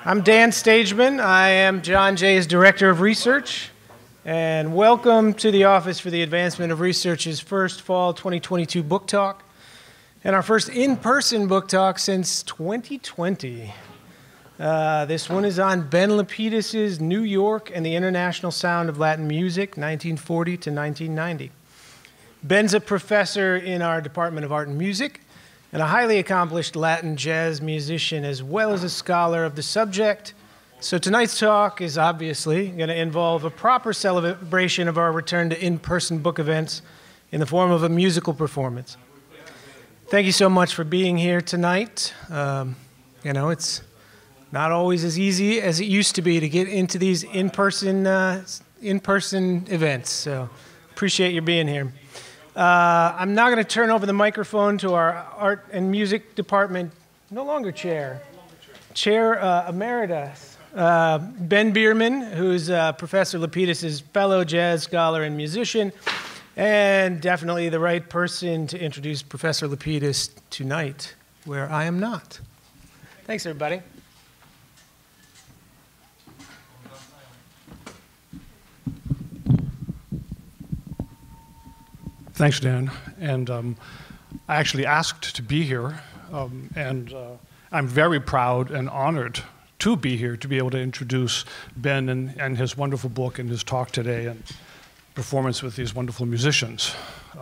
I'm Dan Stageman. I am John Jay's Director of Research, and welcome to the Office for the Advancement of Research's first Fall 2022 book talk, and our first in-person book talk since 2020. This one is on Ben Lapidus' New York and the International Sound of Latin Music, 1940 to 1990. Ben's a professor in our Department of Art and Music, and a highly accomplished Latin jazz musician, as well as a scholar of the subject. So tonight's talk is obviously going to involve a proper celebration of our return to in-person book events in the form of a musical performance. Thank you so much for being here tonight. It's not always as easy as it used to be to get into these in-person events, so appreciate your being here. I'm now going to turn over the microphone to our art and music department, no longer chair emeritus, Ben Bierman, who's Professor Lapidus' fellow jazz scholar and musician, and definitely the right person to introduce Professor Lapidus tonight, where I am not. Thanks, everybody. Thanks, Dan. And I actually asked to be here, and I'm very proud and honored to be here to be able to introduce Ben and his wonderful book and his talk today and performance with these wonderful musicians.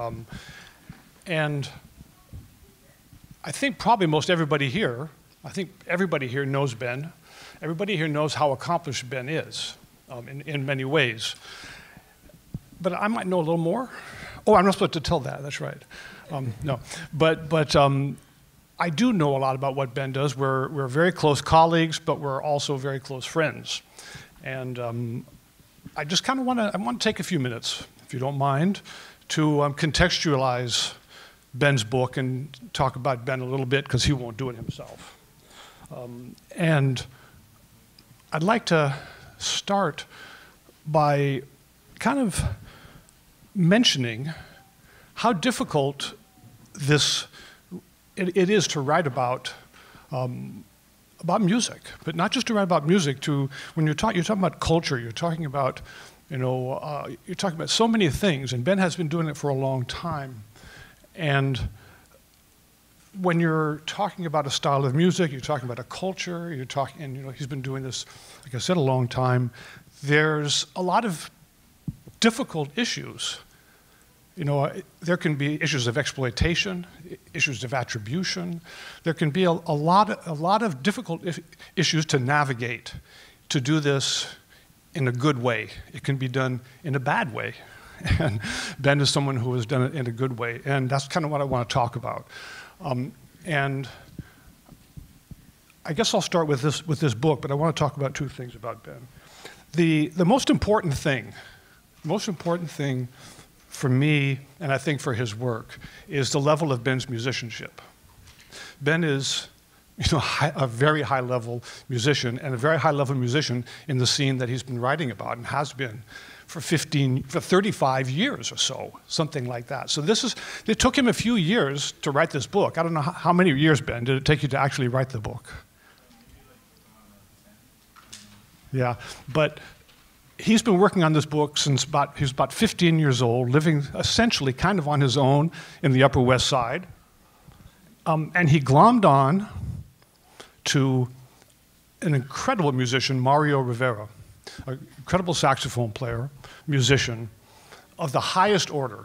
And I think probably most everybody here, knows Ben. Everybody here knows how accomplished Ben is in many ways. But I might know a little more. Oh, I'm not supposed to tell that. That's right. No, but I do know a lot about what Ben does. We're very close colleagues, but we're also very close friends. And I just kind of want to take a few minutes, if you don't mind, to contextualize Ben's book and talk about Ben a little bit, because he won't do it himself. And I'd like to start by kind of mentioning how difficult it is to write about music, but not just to write about music. When you're talking about culture, you're talking about so many things, and Ben has been doing it for a long time. And when you're talking about a style of music, you're talking about a culture, he's been doing this, like I said, a long time. There's a lot of difficult issues. There can be issues of exploitation, issues of attribution. There can be a lot of difficult issues to navigate, to do this in a good way. It can be done in a bad way. And Ben is someone who has done it in a good way. And that's kind of what I want to talk about. And I guess I'll start with this book, but I want to talk about two things about Ben. The most important thing for me, and I think for his work, is the level of Ben's musicianship. Ben is, a very high-level musician, and a very high-level musician in the scene that he's been writing about and has been for 35 years or so, something like that. So it took him a few years to write this book. I don't know how many years, Ben, did it take you to actually write the book? Yeah, but he's been working on this book since he was about 15 years old, living essentially kind of on his own in the Upper West Side. And he glommed on to an incredible musician, Mario Rivera, an incredible saxophone player, musician of the highest order.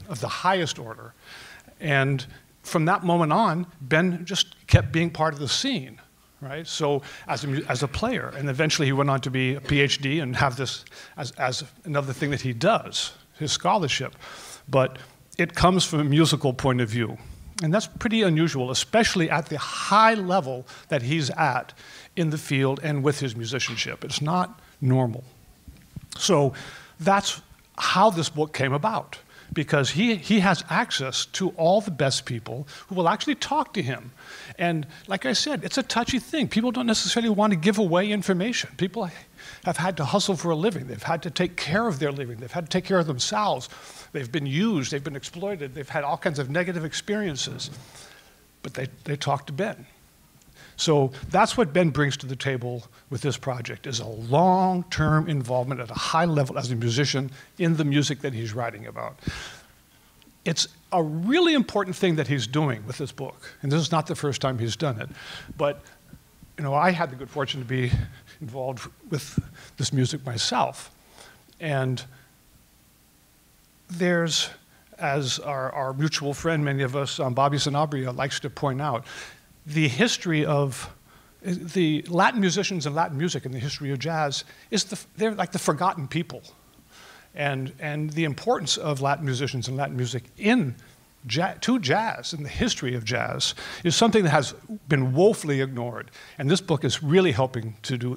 And from that moment on, Ben just kept being part of the scene. Right? So as a player, and eventually he went on to be a Ph.D. and have this as another thing that he does, his scholarship. But it comes from a musical point of view. And that's pretty unusual, especially at the high level that he's at in the field and with his musicianship. It's not normal. So that's how this book came about, because he has access to all the best people who will actually talk to him. And like I said, it's a touchy thing. People don't necessarily want to give away information. People have had to hustle for a living. They've had to take care of their living. They've had to take care of themselves. They've been used. They've been exploited. They've had all kinds of negative experiences. But they talk to Ben. So that's what Ben brings to the table with this project, is a long-term involvement at a high level as a musician in the music that he's writing about. It's a really important thing that he's doing with this book, and this is not the first time he's done it, but I had the good fortune to be involved with this music myself. And there's, as our mutual friend, many of us, Bobby Sanabria, likes to point out, the history of the Latin musicians and Latin music in the history of jazz they're like the forgotten people. And the importance of Latin musicians and Latin music to jazz, in the history of jazz, is something that has been woefully ignored. And this book is really helping to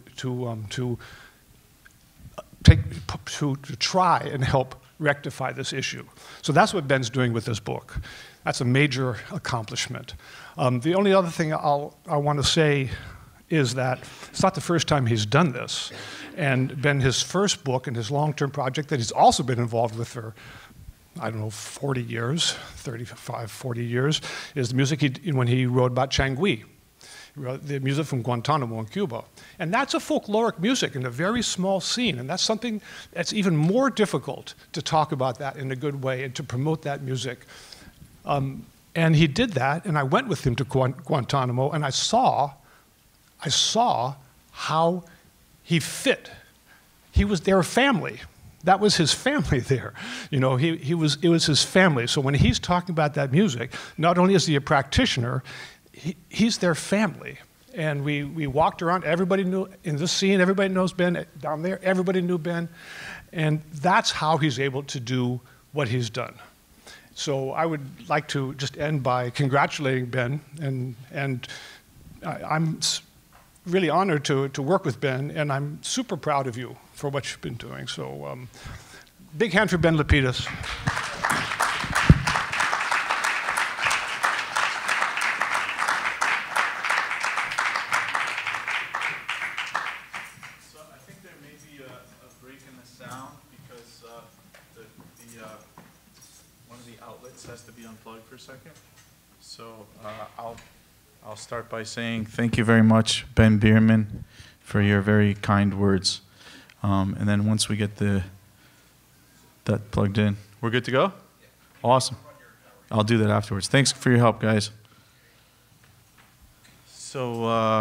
try and help rectify this issue. So that's what Ben's doing with this book. That's a major accomplishment. The only other thing I want to say is that it's not the first time he's done this. And Ben, his first book and his long-term project that he's also been involved with for, 40 years, 35, 40 years, is the music when he wrote about Changui. He wrote the music from Guantanamo in Cuba. And that's a folkloric music in a very small scene, and that's something that's even more difficult to talk about that in a good way and to promote that music. And he did that, and I went with him to Guantanamo, and I saw how he fit. He was their family. That was his family there. It was his family. So when he's talking about that music, not only is he a practitioner, he's their family. And we walked around, everybody knew, in this scene, everybody knows Ben. Down there, everybody knew Ben. And that's how he's able to do what he's done. So I would like to just end by congratulating Ben, and I'm really honored to work with Ben, and I'm super proud of you for what you've been doing. So big hand for Ben Lapidus. Has to be unplugged for a second. So I'll start by saying thank you very much, Ben Bierman, for your very kind words. And then once we get that plugged in, we're good to go? Awesome. I'll do that afterwards. Thanks for your help, guys. So,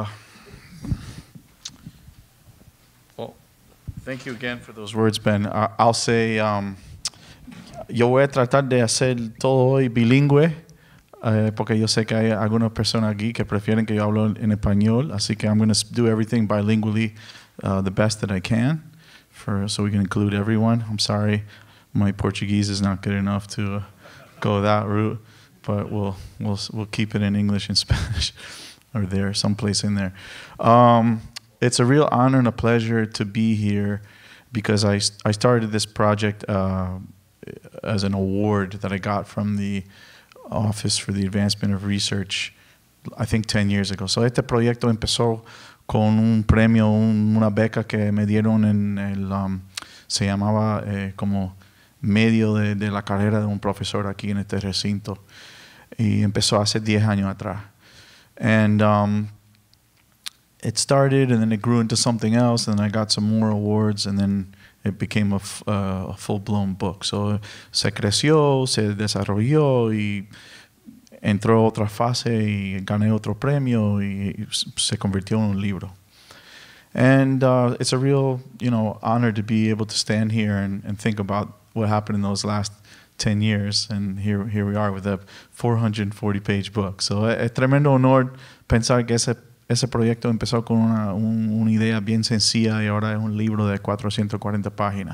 well, thank you again for those words, Ben. I'll say, yo voy a tratar de hacer todo hoy bilingüe, porque yo sé que hay algunas personas aquí que prefieren que yo hable en español, así que I'm going to do everything bilingually the best that I can, so we can include everyone. I'm sorry, my Portuguese is not good enough to go that route, but we'll keep it in English and Spanish, or there, someplace in there. It's a real honor and a pleasure to be here, because I started this project as an award that I got from the Office for the Advancement of Research, I think 10 years ago. So este proyecto empezó con un premio, una beca que me dieron se llamaba como medio de la carrera de un profesor aquí en este recinto. Y empezó hace 10 años atrás. And it started, and then it grew into something else, and then I got some more awards, and then it became a full-blown book. So se creció, se desarrolló y entró otra fase y gané otro premio y se convirtió en un libro. And it's a real, honor to be able to stand here and think about what happened in those last 10 years. And here we are with a 440-page book. So es tremendo honor pensar que ese proyecto empezó con una idea bien sencilla y ahora es un libro de 440 páginas.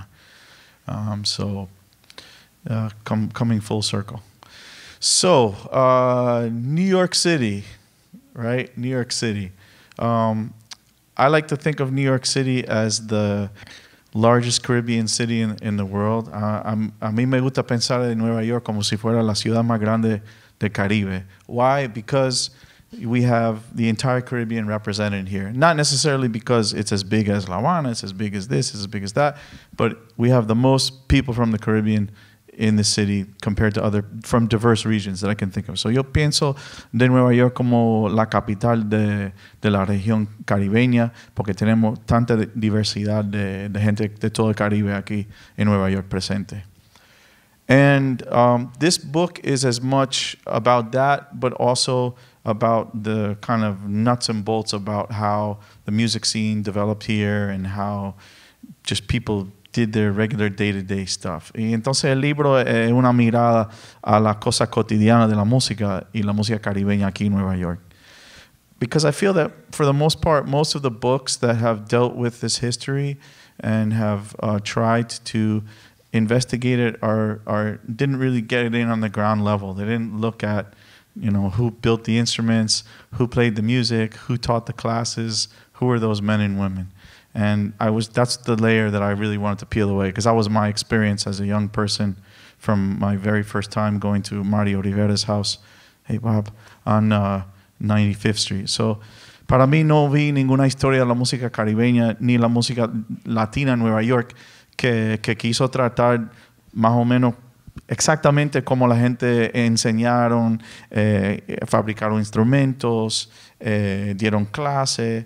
Coming full circle. So, New York City, right? New York City. I like to think of New York City as the largest Caribbean city in the world. A mí me gusta pensar en Nueva York como si fuera la ciudad más grande del Caribe. Why? Because we have the entire Caribbean represented here. Not necessarily because it's as big as La Habana, it's as big as this, it's as big as that, but we have the most people from the Caribbean in the city compared to other, from diverse regions that I can think of. So yo pienso de Nueva York como la capital de la región caribeña, porque tenemos tanta diversidad de gente de todo el Caribe aquí en Nueva York presente. And this book is as much about that, but also about the kind of nuts and bolts about how the music scene developed here and how just people did their regular day-to-day stuff. Y entonces el libro es una mirada a las cosas cotidianas de la música y la música caribeña aquí en Nueva York. Because I feel that for the most part, most of the books that have dealt with this history and have tried to investigate it didn't really get it in on the ground level. They didn't look at, you know, who built the instruments, who played the music, who taught the classes, who were those men and women. And that's the layer that I really wanted to peel away, because that was my experience as a young person from my very first time going to Mario Rivera's house, hey Bob, on 95th Street. So, para mí no vi ninguna historia de la música caribeña ni la música latina en Nueva York que quiso tratar más o menos exactamente como la gente enseñaron, fabricaron instrumentos, dieron clases,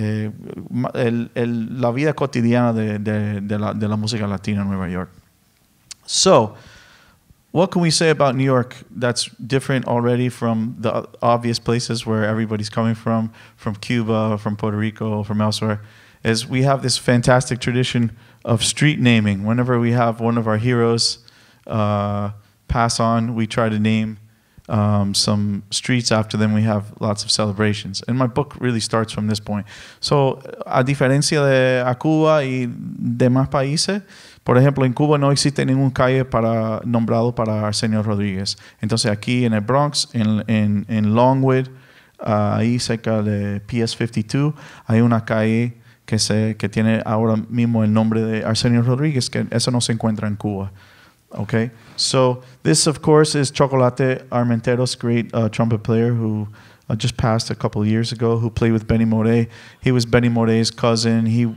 la vida cotidiana de la música latina en Nueva York. So, what can we say about New York that's different already from the obvious places where everybody's coming from Cuba, from Puerto Rico, from elsewhere? Is we have this fantastic tradition of street naming. Whenever we have one of our heroes pass on, we try to name some streets after them. We have lots of celebrations. And my book really starts from this point. So, a diferencia de Cuba y demás países, por ejemplo, en Cuba no existe ningún calle nombrado para Arsenio Rodríguez. Entonces, aquí en el Bronx, en Longwood, ahí cerca de PS 52, hay una calle que tiene ahora mismo el nombre de Arsenio Rodríguez, que eso no se encuentra en Cuba. Okay, so this, of course, is Chocolate Armenteros, great trumpet player who just passed a couple of years ago, who played with Benny Moré. He was Benny Moré's cousin. He.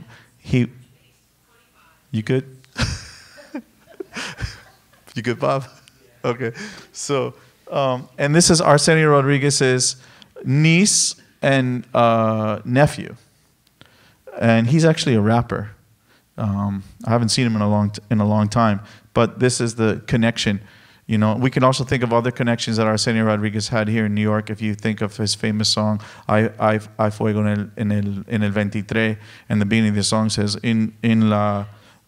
You good? You good, Bob? Okay. So, and this is Arsenio Rodríguez's niece and nephew, and he's actually a rapper. I haven't seen him in a long time, but this is the connection. You know, we can also think of other connections that Arsenio Rodríguez had here in New York. If you think of his famous song, "Hay fuego en el 23," and the beginning of the song says, "In la."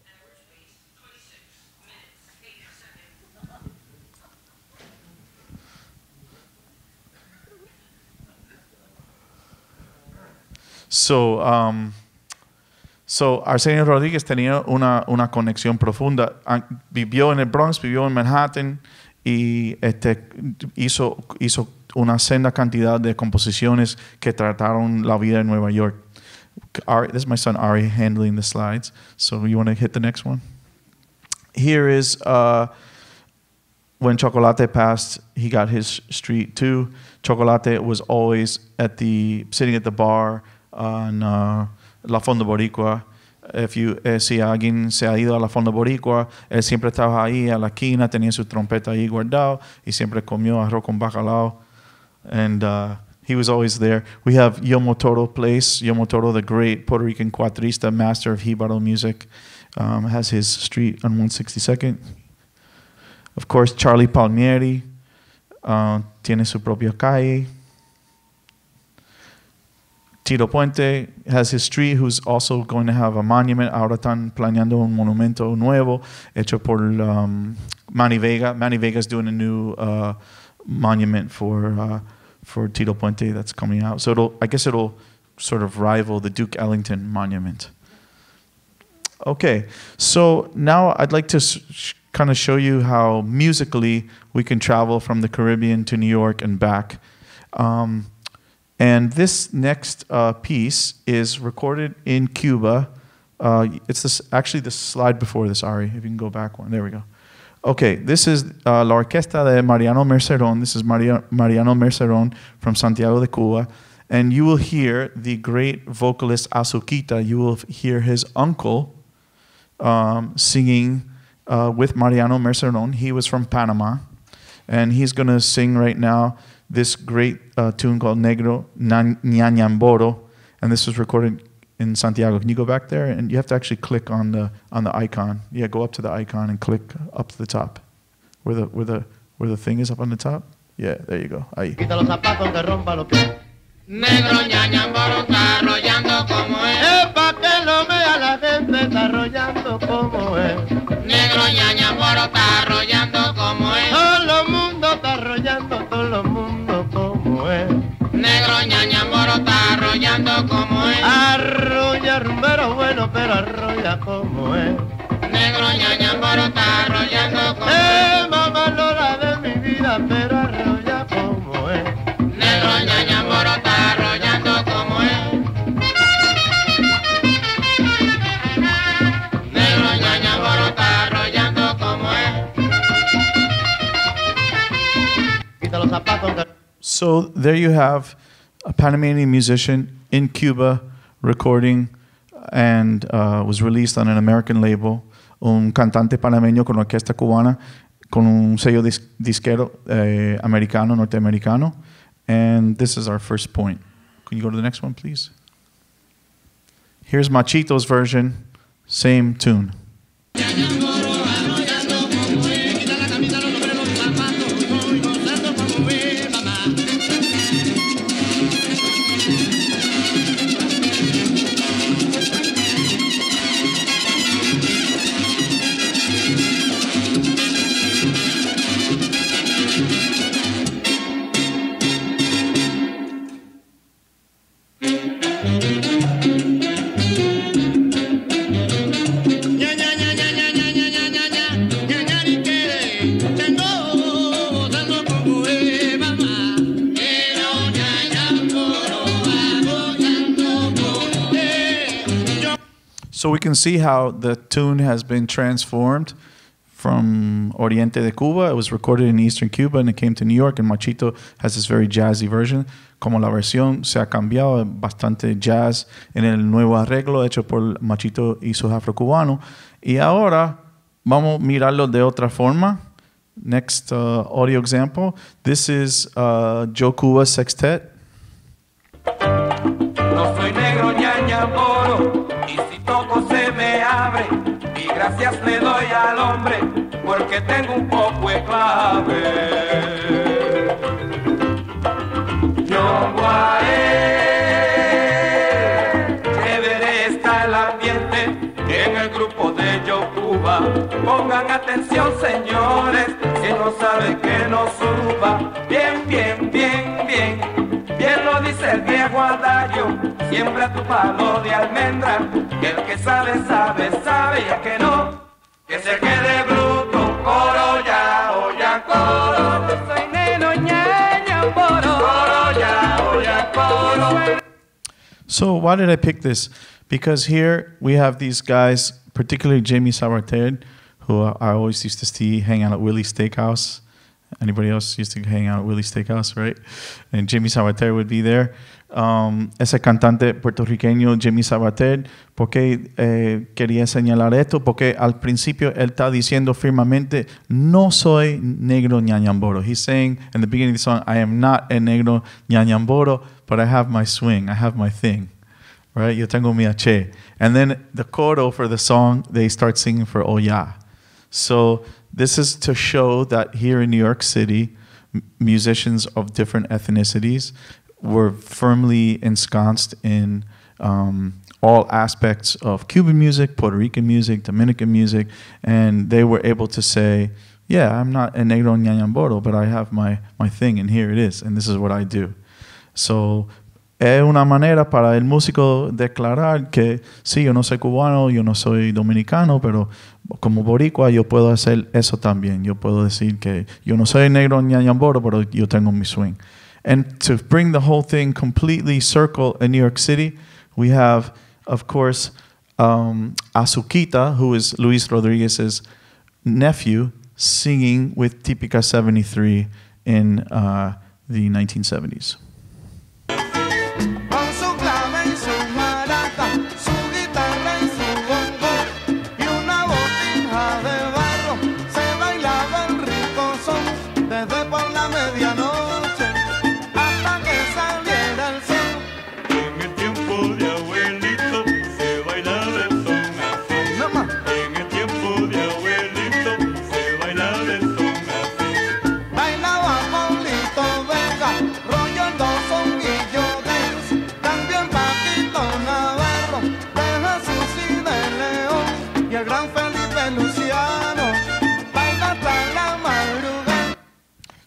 So Arsenio Rodríguez tenía una conexión profunda. Vivió en el Bronx, vivió en Manhattan y hizo una senda cantidad de composiciones que trataron la vida en Nueva York. This is my son Ari handling the slides. So you want to hit the next one? Here is when Chocolate passed, he got his street too. Chocolate was always sitting at the bar on La Fonda Boricua. Si alguien se ha ido a La Fonda Boricua, él siempre estaba ahí a la esquina, tenía su trompeta ahí guardado y siempre comió arroz con bacalao. And he was always there. We have Yomo Toro Place. Yomo Toro, the great Puerto Rican cuatrista, master of jíbaro music, has his street on 162nd. Of course, Charlie Palmieri tiene su propia calle. Tito Puente has his street, who's also going to have a monument. Ahora están planeando un monumento nuevo hecho por Manny Vega. Manny Vega's doing a new monument for Tito Puente that's coming out. So I guess it'll sort of rival the Duke Ellington monument. Okay, so now I'd like to kind of show you how musically we can travel from the Caribbean to New York and back. And this next piece is recorded in Cuba. It's actually the slide before this, Ari, if you can go back one. There we go. Okay, this is La Orquesta de Mariano Mercerón. This is Mariano Mercerón from Santiago de Cuba. And you will hear the great vocalist Azuquita. You will hear his uncle singing with Mariano Mercerón. He was from Panama, and he's going to sing right now this great tune called Negro Ñañamboro, and this was recorded in Santiago. Can you go back there? And you have to actually click on the icon. Yeah, go up to the icon and click up to the top, where the thing is up on the top. Yeah, there you go. Ahí. Quita los zapatos que rompa los pies. Negro Ñañamboro está arrollando como es. Pa' que lo vea la gente, está arrollando como es. Negro Ñañamboro está arrollando como es. Todo el mundo está arrollando, todo el mundo como es. Negro Ñañamboro está arrollando como es. Arrolla rumbero bueno, pero arrolla como es. Negro Ñañamboro está arrollando como es. Mamá Lola de mi vida, pero arrolla como es. Negro Ñañamboro está arrollando como es. Negro Ñañamboro está arrollando como es. Quita los zapatos que... So there you have a Panamanian musician in Cuba recording and was released on an American label. Un cantante panameño con orquesta cubana, con un sello disquero americano, norteamericano. And this is our first point. Can you go to the next one, please? Here's Machito's version, same tune. So we can see how the tune has been transformed from Oriente de Cuba. It was recorded in Eastern Cuba and it came to New York, and Machito has this very jazzy version. Como la versión se ha cambiado, bastante jazz en el nuevo arreglo hecho por Machito y sus afrocubanos. Y ahora vamos a mirarlo de otra forma. Next audio example. This is Joe Cuba Sextet. No soy negro ñañamboro, y si toco se me abre, y gracias le doy al hombre, porque tengo un poco de clave. Chévere está el ambiente en el grupo de Joe Cuba. Pongan atención, señores, si no sabe que no suba. Bien, bien, bien, bien. Bien lo dice el viejo adagio, siembra tu palo de almendra, que el que sabe, sabe, sabe, y el que no, que se quede bruto. Coro ya, oya, coro, soy neno ñañamboro, coro ya, oya, coro. So why did I pick this? Because here we have these guys, particularly Jamie Sabater, who I always used to see hang out at Willie's Steakhouse. Anybody else used to hang out at Willie's Steakhouse, right? And Jamie Sabater would be there. Ese cantante puertorriqueño, Jamie Sabater, porque quería señalar esto, porque al principio él está diciendo firmemente, no soy negro ñañamboro. He's saying in the beginning of the song, I am not a negro ñañamboro, but I have my swing, I have my thing, right? Yo tengo mi H. And then the coro for the song, they start singing for Oya. So this is to show that here in New York City, musicians of different ethnicities were firmly ensconced in all aspects of Cuban music, Puerto Rican music, Dominican music, and they were able to say, yeah, I'm not a negro ñañamboro, but I have my thing, and here it is, and this is what I do. So es una manera para el músico declarar que sí, yo no soy cubano, yo no soy dominicano, pero como boricua yo puedo hacer eso también. Yo puedo decir que yo no soy negro ñañamboro, pero yo tengo mi swing. And to bring the whole thing completely circle in New York City, we have, of course, Azuquita, who is Luis Rodriguez's nephew, singing with Típica 73 in the 1970s. Con su clave y su maraca, su guitarra y su bongo, y una botija de barro.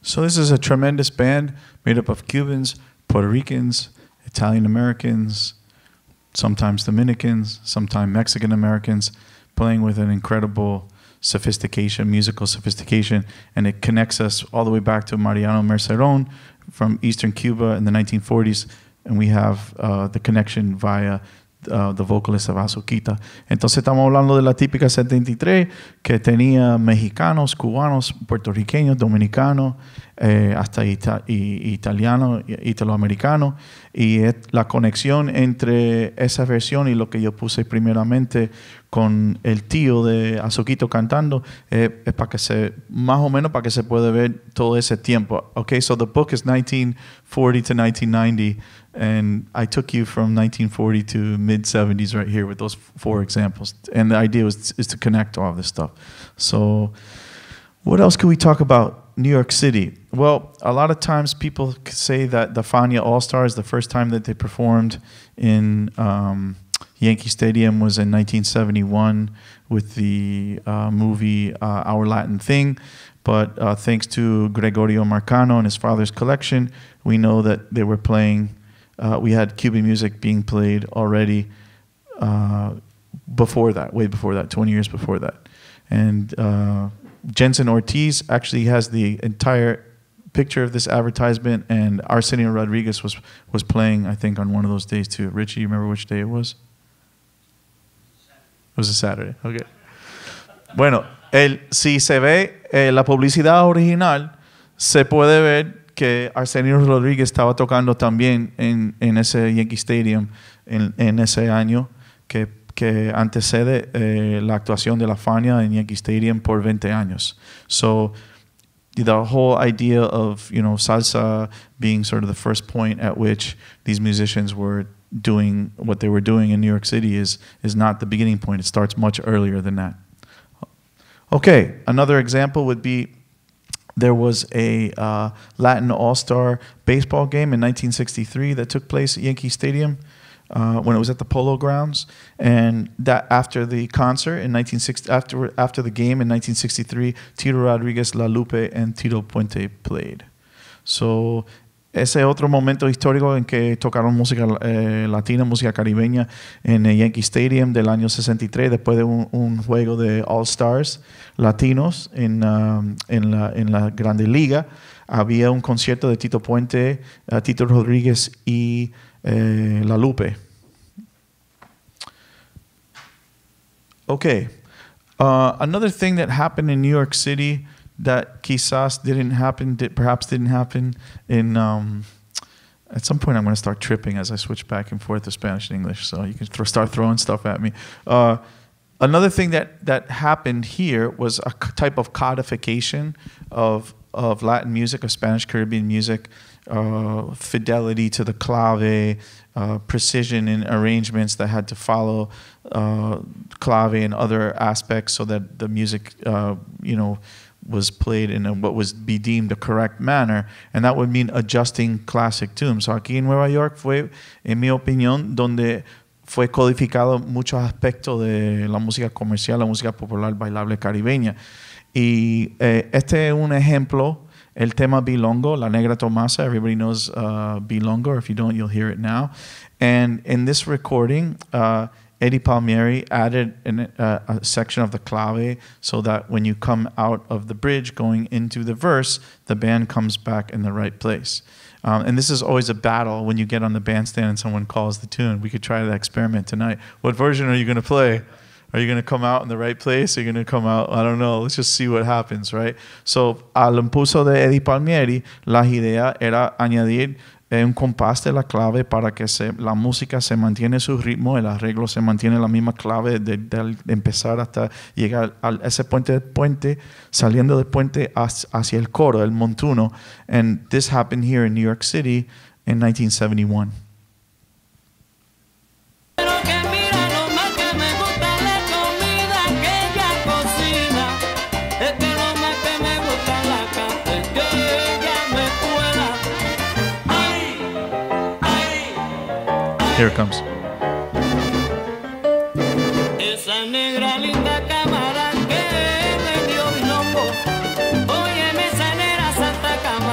So this is a tremendous band made up of Cubans, Puerto Ricans, Italian Americans, sometimes Dominicans, sometimes Mexican Americans, playing with an incredible sophistication, musical sophistication, and it connects us all the way back to Mariano Mercerón from Eastern Cuba in the 1940s, and we have the connection via the vocalist of Azuquita. Entonces estamos hablando de la típica 73 que tenía mexicanos, cubanos, puertorriqueños, dominicanos, hasta italiano, italoamericano, y la conexión entre esa versión y lo que yo puse primeramente con el tío de Azuquito cantando es para que más o menos para que se pueda ver todo ese tiempo. Okay, so the book is 1940 to 1990, and I took you from 1940 to mid-70s right here with those 4 examples. And the idea is to connect all of this stuff. So what else could we talk about? New York City. Well, a lot of times people say that the Fania All-Stars, the first time that they performed in Yankee Stadium was in 1971 with the movie Our Latin Thing. But thanks to Gregorio Marcano and his father's collection, we know that they were playing, we had Cuban music being played already before that, way before that, 20 years before that. And Jensen Ortiz actually has the entire picture of this advertisement, and Arsenio Rodriguez was playing, I think, on one of those days too. Richie, you remember which day it was? It was a Saturday, okay. Bueno, si se ve la publicidad original, se puede ver que Arsenio Rodriguez estaba tocando también en ese Yankee Stadium en ese año que antecede la actuación de la Fania en Yankee Stadium por 20 años. So the whole idea of, you know, salsa being sort of the first point at which these musicians were doing what they were doing in New York City is not the beginning point. It starts much earlier than that. Okay, another example would be there was a Latin All-Star baseball game in 1963 that took place at Yankee Stadium when it was at the Polo Grounds, and that after the concert in 1960, after the game in 1963, Tito Rodriguez, La Lupe, and Tito Puente played. So ese otro momento histórico en que tocaron música latina, música caribeña en el Yankee Stadium del año 63, después de un juego de All-Stars latinos en la Grande Liga. Había un concierto de Tito Puente, Tito Rodríguez y La Lupe. Okay. Another thing that happened in New York City that quizás perhaps didn't happen in, at some point I'm going to start tripping as I switch back and forth to Spanish and English, so you can start throwing stuff at me. Another thing that happened here was a type of codification of Latin music, of Spanish Caribbean music, fidelity to the clave, precision in arrangements that had to follow clave and other aspects so that the music, was played in what was be deemed the correct manner, and that would mean adjusting classic tunes. So aquí en Nueva York fue, en mi opinión, donde fue codificado muchos aspectos de la música comercial, la música popular bailable caribeña. Y este es un ejemplo, el tema Bilongo, La Negra Tomasa. Everybody knows Bilongo, or if you don't, you'll hear it now. And in this recording, Eddie Palmieri added a section of the clave so that when you come out of the bridge going into the verse, the band comes back in the right place. And this is always a battle when you get on the bandstand and someone calls the tune. We could try that experiment tonight. What version are you going to play? Are you going to come out in the right place? Are you going to come out? I don't know. Let's just see what happens, right? So, al impulso de Eddie Palmieri, la idea era añadir un compás de la clave para que la música se mantiene su ritmo, el arreglo se mantiene la misma clave de empezar hasta llegar a ese puente, saliendo del puente hacia el coro, el montuno. And this happened here in New York City in 1971. Here it comes. Esa negra linda cámara que me dio mi loco. Óyeme esa negra santa cámara.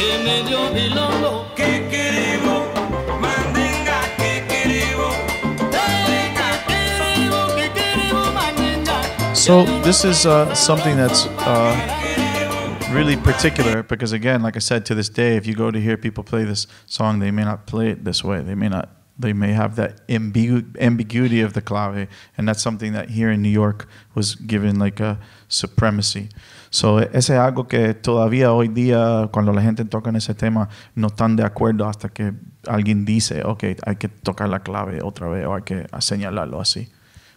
que medio bilongo. Kikiribu, mandinga, kikiribu, So this is something that's really particular because, again, like I said, to this day, if you go to hear people play this song, they may not play it this way. They may have that ambiguity of the clave, and that's something that here in New York was given like a supremacy. So ese es algo que todavía hoy día, cuando la gente toca en ese tema, no están de acuerdo hasta que alguien dice, okay, hay que tocar la clave otra vez o hay que señalarlo así.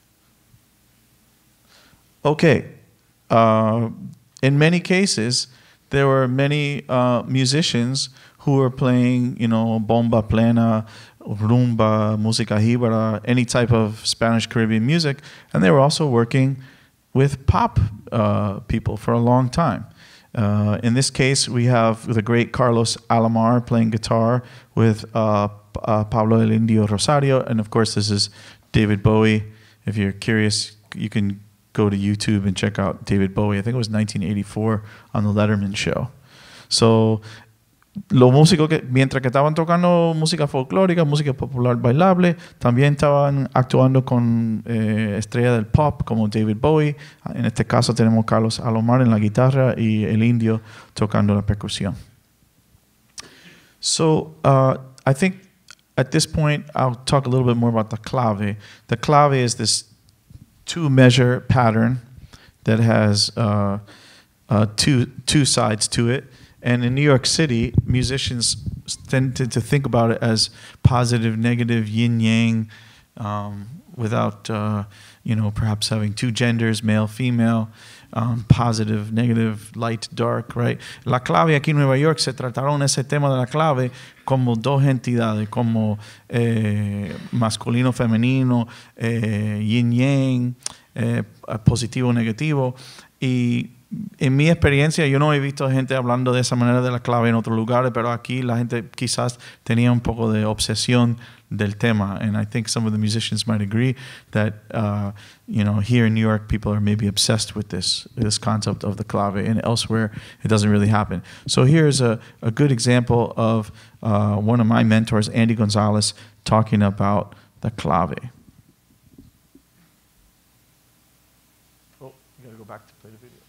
Okay. In many cases, there were many musicians who were playing, bomba plena, rumba, música jíbara, any type of Spanish Caribbean music, and they were also working with pop people for a long time. In this case, we have the great Carlos Alomar playing guitar with Pablo El Indio Rosario, and of course, this is David Bowie. If you're curious, you can go to YouTube and check out David Bowie. I think it was 1984 on the Letterman show. So, los músicos que mientras que estaban tocando música folclórica, música popular bailable, también estaban actuando con estrellas del pop como David Bowie. En este caso tenemos Carlos Alomar en la guitarra y El Indio tocando la percusión. So, I think at this point I'll talk a little bit more about the clave. The clave is this two-measure pattern that has two sides to it. And in New York City, musicians tended to think about it as positive, negative, yin-yang, without, perhaps having two genders, male, female, positive, negative, light, dark, right? La clave aquí en Nueva York se trataron ese tema de la clave como dos entidades, como masculino, femenino, yin-yang, positivo, negativo. Y en mi experiencia, yo no he visto gente hablando de esa manera de la clave en otros lugares, pero aquí la gente quizás tenía un poco de obsesión del tema. And I think some of the musicians might agree that, here in New York, people are maybe obsessed with this concept of the clave, and elsewhere, it doesn't really happen. So here's a good example of one of my mentors, Andy Gonzalez, talking about the clave. Oh, you got to go back to play the video.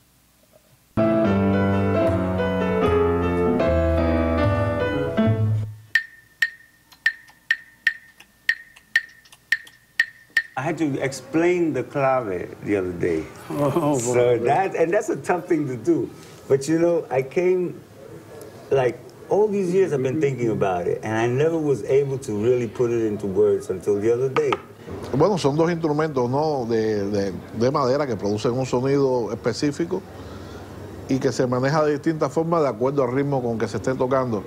I had to explain the clave the other day. That's a tough thing to do. But I came, all these years I've been thinking about it, and I never was able to really put it into words until the other day. Bueno, son dos instrumentos, ¿no? de madera que producen un sonido específico y que se maneja de distintas formas de acuerdo al ritmo con que se esté tocando.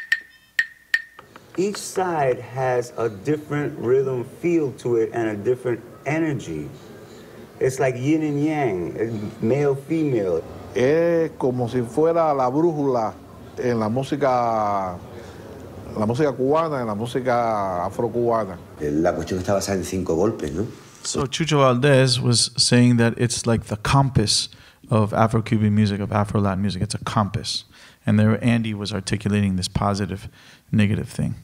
Each side has a different rhythm feel to it and a different energy. It's like yin and yang, male, female. Es como si fuera la brújula en la música cubana, en la música afrocubana. La cuestión está basada en 5 golpes, ¿no? So Chucho Valdez was saying that it's like the compass of Afro-Cuban music, of Afro-Latin music. It's a compass. And there Andy was articulating this positive, negative thing.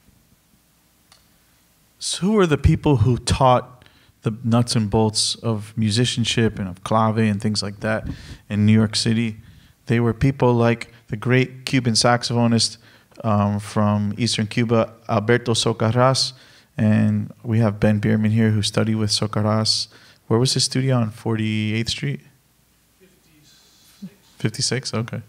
So who are the people who taught the nuts and bolts of musicianship and of clave and things like that in New York City? They were people like the great Cuban saxophonist from Eastern Cuba, Alberto Socarrás. And we have Ben Bierman here who studied with Socarrás. Where was his studio? On 48th Street? 56? Okay.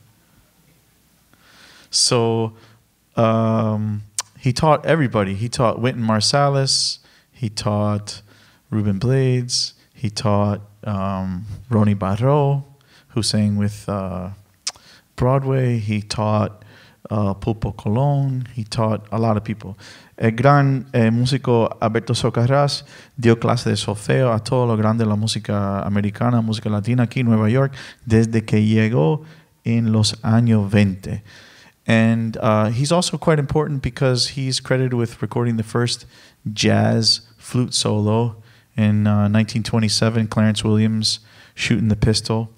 So he taught everybody. He taught Wynton Marsalis. He taught Ruben Blades. He taught Ronnie Barreau, who sang with Broadway. He taught Pulpo Colón. He taught a lot of people. El gran músico Alberto Socarrás dio clase de solfeo a todo lo grande de la música americana, música latina aquí en Nueva York, desde que llegó en los años 20. And he's also quite important because he's credited with recording the first jazz flute solo in 1927, Clarence Williams shooting the pistol.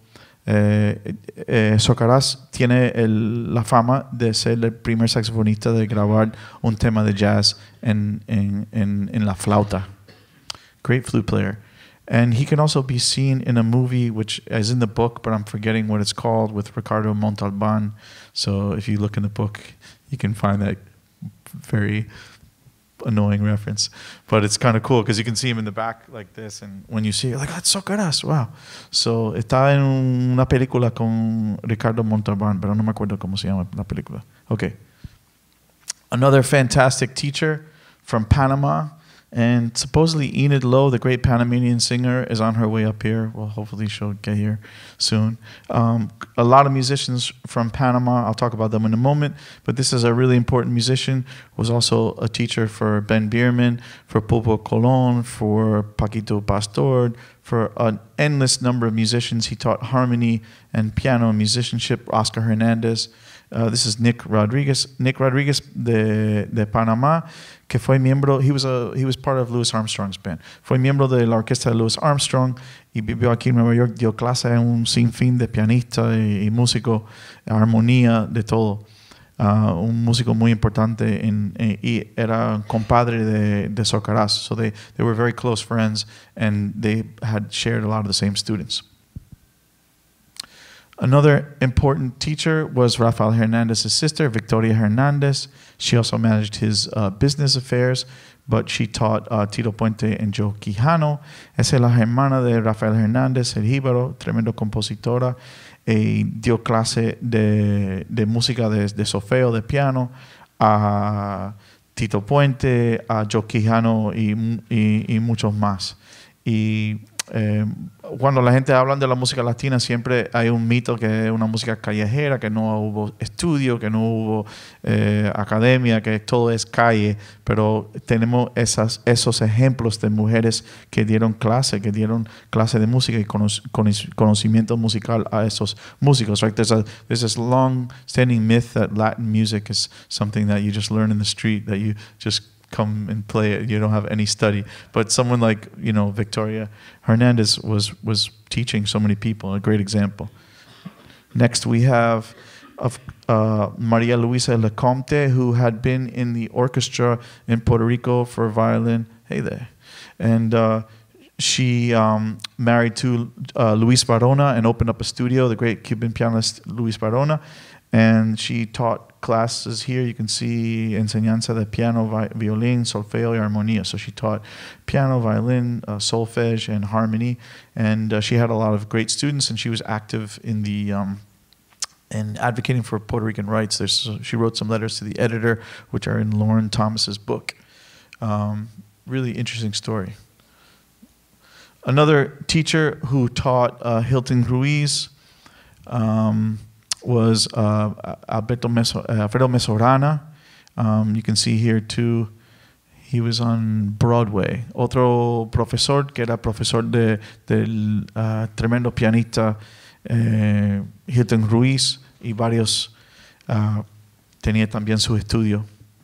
Socarrás tiene la fama de ser el primer saxofonista de grabar un tema de jazz en la flauta. Great flute player. And he can also be seen in a movie which is in the book, but I'm forgetting what it's called, with Ricardo Montalban. So if you look in the book, you can find that very annoying reference. But it's kind of cool because you can see him in the back like this, and when you see it, like, that's Socarrás, wow. So está en una película con Ricardo Montalban, pero no me acuerdo cómo se llama la película. Okay. Another fantastic teacher from Panama. And supposedly Enid Lowe, the great Panamanian singer, is on her way up here. Well, hopefully she'll get here soon. A lot of musicians from Panama, I'll talk about them in a moment, but this is a really important musician. Was also a teacher for Ben Bierman, for Pulpo Colon, for Paquito Pastor, for an endless number of musicians. He taught harmony and piano and musicianship. Oscar Hernandez. This is Nick Rodriguez. Nick Rodriguez de Panamá, que fue miembro, he was part of Louis Armstrong's band. Fue miembro de la orquesta de Louis Armstrong y vivió aquí en Nueva York. Dio clase a un sinfín de pianistas y músicos, armonía, de todo. Un músico muy importante y era compadre de Socarrás. So they were very close friends, and they had shared a lot of the same students. Another important teacher was Rafael Hernandez's sister, Victoria Hernandez. She also managed his business affairs, but she taught Tito Puente and Joe Quijano. Es la hermana de Rafael Hernández, el jíbaro, tremendo compositora. Dio clase de música de solfeo, de piano, a Tito Puente, a Joe Quijano y muchos más. Y cuando la gente habla de la música latina, siempre hay un mito que es una música callejera, que no hubo estudio, que no hubo academia, que todo es calle, pero tenemos esos ejemplos de mujeres que dieron clase de música y conocimiento musical a esos músicos. Right? There's this long-standing myth that Latin music is something that you just learn in the street, that you just come and play it. You don't have any study. But someone like, Victoria Hernandez was teaching so many people. A great example. Next, we have Maria Luisa Lecomte, who had been in the orchestra in Puerto Rico for violin. Hey there. And she married to Luis Barona and opened up a studio, the great Cuban pianist Luis Barona. And she taught classes here. You can see enseñanza de piano, violín, solfeo, y armonía. So she taught piano, violin, solfege, and harmony. And she had a lot of great students, and she was active in the in advocating for Puerto Rican rights. She wrote some letters to the editor, which are in Lauren Thomas's book. Really interesting story. Another teacher who taught Hilton Ruiz was Alfredo Mesorana. You can see here too, he was on Broadway. Otro profesor que era profesor del tremendo pianista Hilton Ruiz, y varios tenía también su estudio.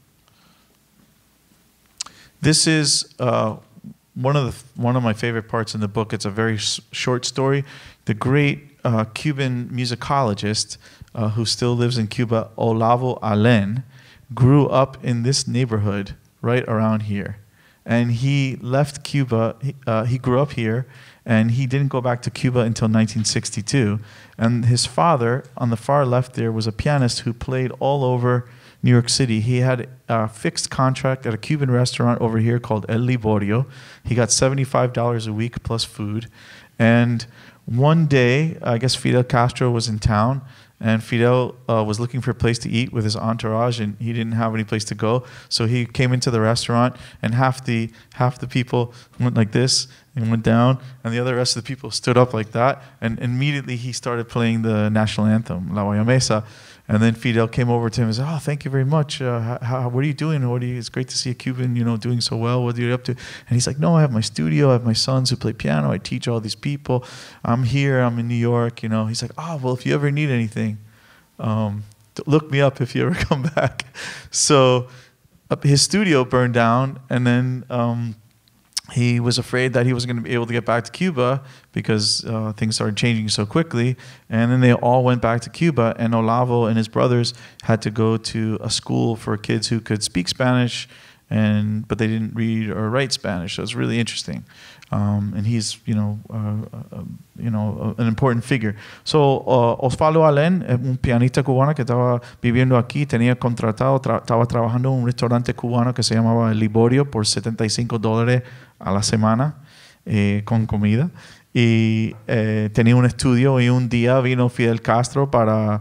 This is one of my favorite parts in the book. It's a very short story. The great Cuban musicologist who still lives in Cuba, Olavo Allen, grew up in this neighborhood right around here. And he left Cuba, he grew up here, and he didn't go back to Cuba until 1962. And his father, on the far left there, was a pianist who played all over New York City. He had a fixed contract at a Cuban restaurant over here called El Liborio. He got $75 a week plus food. And one day, I guess Fidel Castro was in town, and Fidel was looking for a place to eat with his entourage, and he didn't have any place to go. So he came into the restaurant, and half the people went like this and went down, and the other rest of the people stood up like that. And immediately he started playing the national anthem, La Guayamesa. And then Fidel came over to him and said, "Oh, thank you very much. What are you doing? It's great to see a Cuban, doing so well. What are you up to?" And he's like, "No, I have my studio. I have my sons who play piano. I teach all these people. I'm here. I'm in New York." He's like, "Oh, well, if you ever need anything, look me up if you ever come back." So his studio burned down, and then he was afraid that he wasn't going to be able to get back to Cuba because things started changing so quickly. And then they all went back to Cuba, and Olavo and his brothers had to go to a school for kids who could speak Spanish, but they didn't read or write Spanish. So it's really interesting. And he's, an important figure. So Osvaldo Alén, un pianista cubano que estaba viviendo aquí, tenía contratado, estaba trabajando en un restaurante cubano que se llamaba El Liborio por $75 a la semana con comida. Y tenía un estudio, y un día vino Fidel Castro para,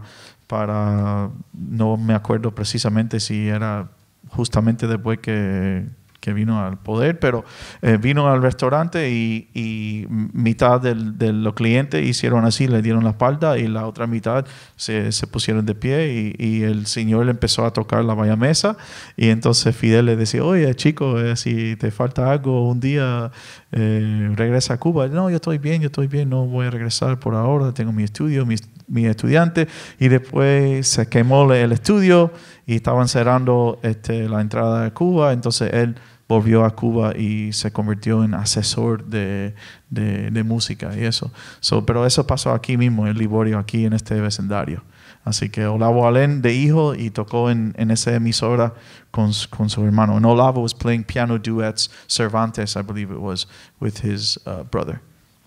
no me acuerdo precisamente si era justamente después que vino al poder, pero vino al restaurante y mitad de los clientes hicieron así, le dieron la espalda, y la otra mitad se pusieron de pie, y el señor le empezó a tocar la bayamesa, y entonces Fidel le decía, oye chico, si te falta algo un día, regresa a Cuba. No, yo estoy bien, no voy a regresar por ahora, tengo mi estudio, mi estudiante. Y después se quemó el estudio y estaban cerrando la entrada de Cuba, entonces él volvió a Cuba y se convirtió en asesor de música y eso. Pero eso pasó aquí mismo, en Liborio, aquí en este vecindario. Así que Olavo Alén de hijo, y tocó en esa emisora con su hermano. And Olavo was playing piano duets, Cervantes, I believe it was, with his brother.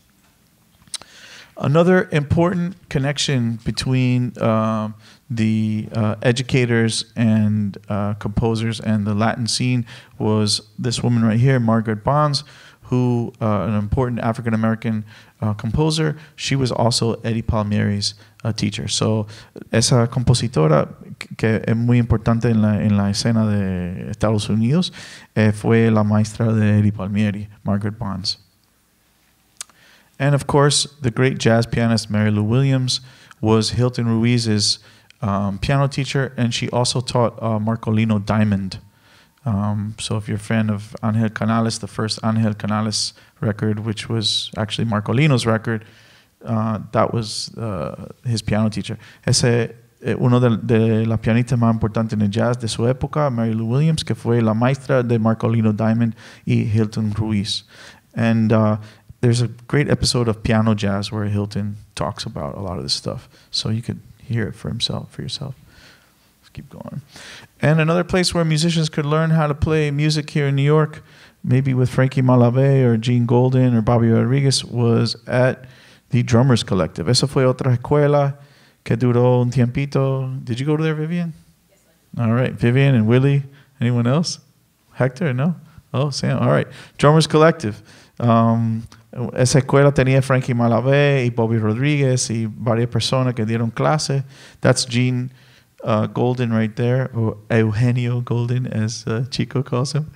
Another important connection between the educators and composers and the Latin scene was this woman right here, Margaret Bonds, who an important African-American composer. She was also Eddie Palmieri's teacher. So esa compositora que es muy importante en la escena de Estados Unidos fue la maestra de Eddie Palmieri, Margaret Bonds. And of course, the great jazz pianist Mary Lou Williams was Hilton Ruiz's piano teacher, and she also taught Marcolino Diamond. So if you're a fan of Ángel Canales, the first Ángel Canales record, which was actually Marcolino's record, that was his piano teacher. Uno de las pianistas más importantes en el jazz de su época, Mary Lou Williams, que fue la maestra de Marcolino Diamond y Hilton Ruiz. And there's a great episode of Piano Jazz where Hilton talks about a lot of this stuff. So you could hear it for yourself. Let's keep going. And another place where musicians could learn how to play music here in New York, maybe with Frankie Malave or Gene Golden or Bobby Rodriguez, was at the Drummers Collective. Esa fue otra escuela que duró un tiempito. Did you go there, Vivian? Yes, I did. All right, Vivian and Willie. Anyone else? Hector, no? Oh, Sam. All right. Drummers Collective. Esa escuela tenía Frankie Malave y Bobby Rodriguez y varias personas que dieron clase. That's Gene Golden right there, or Eugenio Golden, as Chico calls him.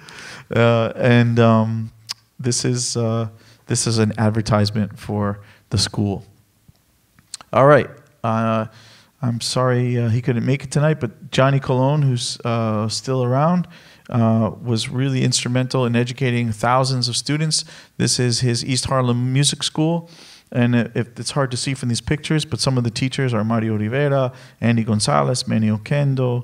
This is an advertisement for the school. All right. I'm sorry he couldn't make it tonight, but Johnny Colon, who's still around, was really instrumental in educating thousands of students. This is his East Harlem Music School. And it's hard to see from these pictures, but some of the teachers are Mario Rivera, Andy Gonzalez, Manny Oquendo.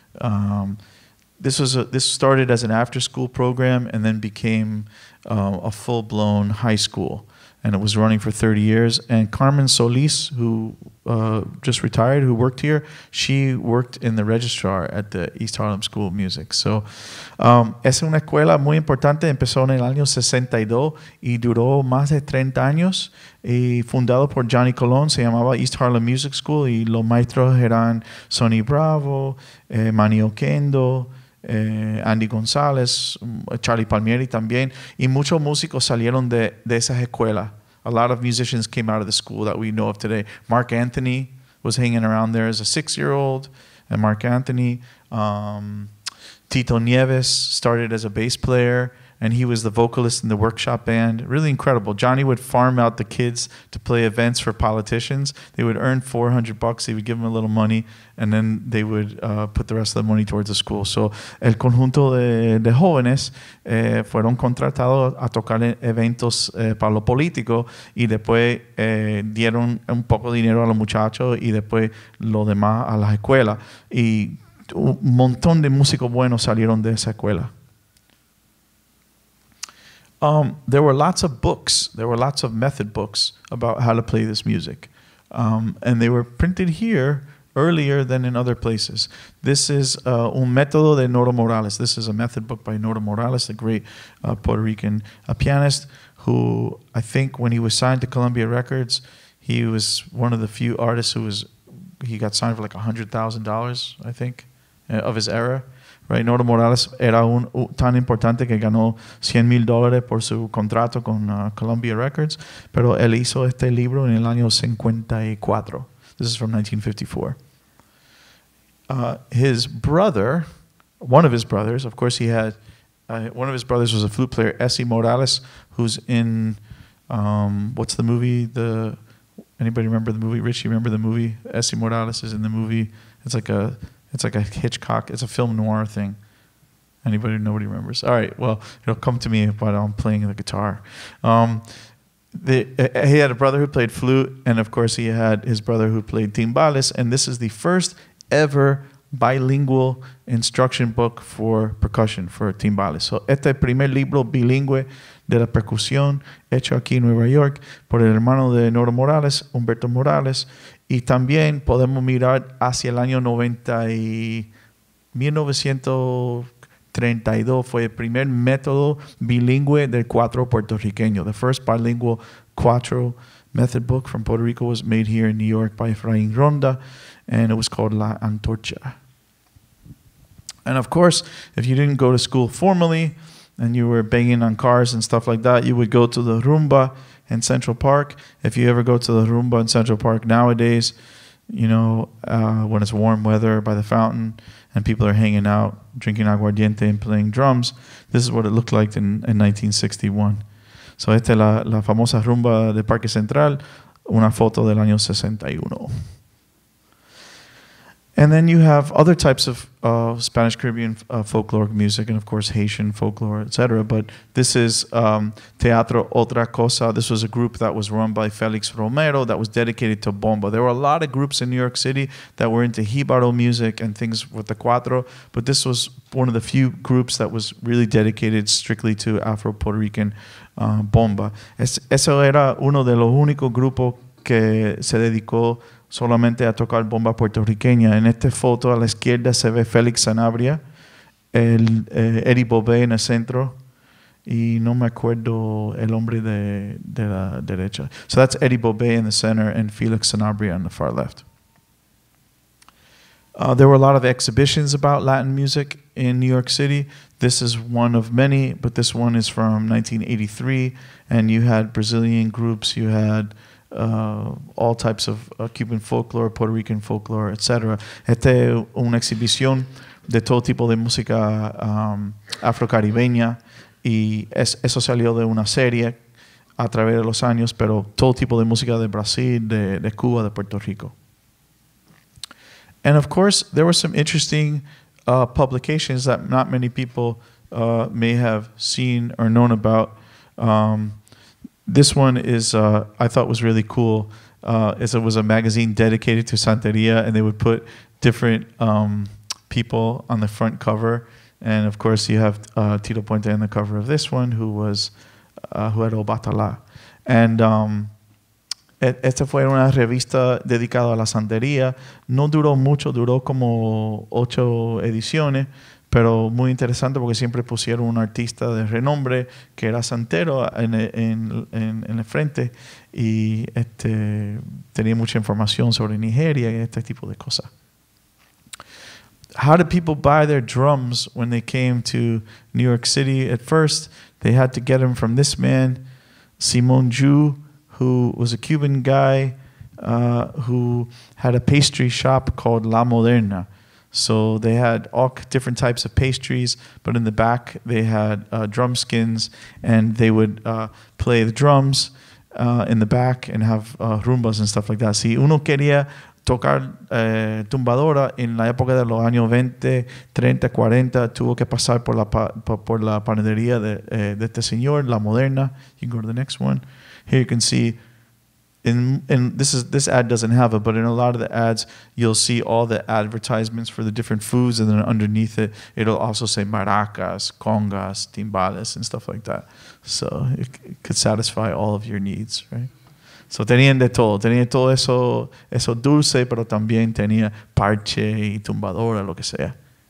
This started as an after-school program and then became a full-blown high school. And it was running for 30 years. And Carmen Solis, who just retired, who worked here, she worked in the registrar at the East Harlem School of Music. So, es una escuela muy importante. Empezó en el año 62 y duró más de 30 años. Y fundado por Johnny Colon, se llamaba East Harlem Music School. Y los maestros eran Sonny Bravo, Manny Oquendo, Andy Gonzalez, Charlie Palmieri también, y muchos músicos salieron de esas escuelas. A lot of musicians came out of the school that we know of today. Mark Anthony was hanging around there as a 6-year-old, and Mark Anthony. Tito Nieves started as a bass player, and he was the vocalist in the workshop band. Really incredible. Johnny would farm out the kids to play events for politicians. They would earn $400. He would give them a little money, and then they would put the rest of the money towards the school. So el conjunto de jóvenes fueron contratados a tocar eventos para lo político, y después dieron un poco de dinero a los muchachos y después lo demás a las escuelas. Y un montón de músicos buenos salieron de esa escuela. There were lots of books. There were lots of method books about how to play this music. And they were printed here earlier than in other places. This is Un Método de Noro Morales. This is a method book by Noro Morales, the great Puerto Rican pianist, who I think when he was signed to Columbia Records, he was one of the few artists he got signed for like $100,000, I think, of his era. Right? Noro Morales era tan importante que ganó $100,000 por su contrato con Columbia Records, pero él hizo este libro en el año 54. This is from 1954. His brother, one of his brothers, of course he had, one of his brothers was a flute player, Essie Morales, who's in, what's the movie? Anybody remember the movie? Richie, remember the movie? Essie Morales is in the movie. It's like a Hitchcock, it's a film noir thing. Nobody remembers. All right, well, it'll come to me while I'm playing the guitar. He had a brother who played flute, and of course he had his brother who played timbales, and this is the first ever bilingual instruction book for percussion, for timbales. So, este es el primer libro bilingüe de la percusión hecho aquí en Nueva York por el hermano de Noro Morales, Humberto Morales, y también podemos mirar hacia el año 1932 fue el primer método bilingüe del cuatro puertorriqueño. The first bilingual cuatro method book from Puerto Rico was made here in New York by Efraín Ronda, and it was called La Antorcha. And of course, if you didn't go to school formally and you were banging on cars and stuff like that, you would go to the rumba in Central Park. If you ever go to the rumba in Central Park nowadays, you know, when it's warm weather by the fountain and people are hanging out, drinking aguardiente and playing drums, this is what it looked like in 1961. So esta es la famosa rumba de Parque Central, una foto del año 61. And then you have other types of Spanish Caribbean folkloric music, and of course Haitian folklore, etc. But this is Teatro Otra Cosa. This was a group that was run by Felix Romero that was dedicated to bomba. There were a lot of groups in New York City that were into jibaro music and things with the cuatro, but this was one of the few groups that was really dedicated strictly to Afro-Puerto Rican bomba. Eso era uno de los únicos grupos que se dedicó solamente a tocar bomba puertorriqueña. En esta foto a la izquierda se ve Félix Sanabria, Eddie Bobé en el centro, y no me acuerdo el hombre de la derecha. So that's Eddie Bobé in the center and Felix Sanabria on the far left. There were a lot of exhibitions about Latin music in New York City. This is one of many, but this one is from 1983, and you had Brazilian groups, you had all types of Cuban folklore, Puerto Rican folklore, etc. Esta es una exhibición de todo tipo de música afrocaribeña, y eso salió de una serie a través de los años, pero todo tipo de música de Brasil, de Cuba, de Puerto Rico. And of course, there were some interesting publications that not many people may have seen or known about. This one is, I thought was really cool. It was a magazine dedicated to Santeria, and they would put different people on the front cover. And of course, you have Tito Puente on the cover of this one, who had Obatala. And esta fue una revista dedicada a la santería. No duró mucho, duró como 8 ediciones. Pero muy interesante porque siempre pusieron un artista de renombre que era santero en el frente, y tenía mucha información sobre Nigeria y este tipo de cosas. How did people buy their drums when they came to New York City? At first, they had to get them from this man, Simon Ju, who was a Cuban guy who had a pastry shop called La Moderna. So they had all different types of pastries, but in the back they had drum skins, and they would play the drums in the back and have rumbas and stuff like that. Si uno quería tocar tumbadora en la época de los años 20, 30, 40, tuvo que pasar por la panadería de este señor, La Moderna. You can go to the next one. Here you can see this ad doesn't have it, but in a lot of the ads, you'll see all the advertisements for the different foods, and then underneath it, it'll also say maracas, congas, timbales, and stuff like that. So it could satisfy all of your needs, right? So tenía todo eso dulce, pero también tenía parche y tumbadora, lo que sea.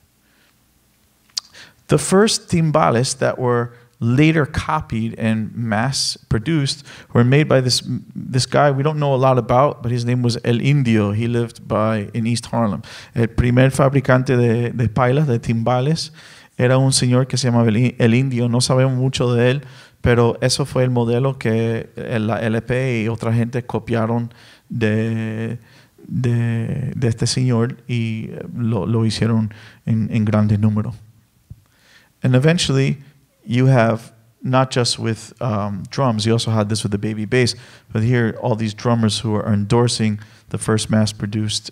The first timbales that were later copied and mass produced were made by this guy we don't know a lot about, but his name was El Indio. He lived in East Harlem. El primer fabricante de pailas, de timbales, era un señor que se llamaba El Indio. No sabemos mucho de él, pero eso fue el modelo que la LP y otra gente copiaron de este señor y lo hicieron en grande número. And eventually, you have not just with drums, you also had this with the baby bass, but here all these drummers who are endorsing the first mass-produced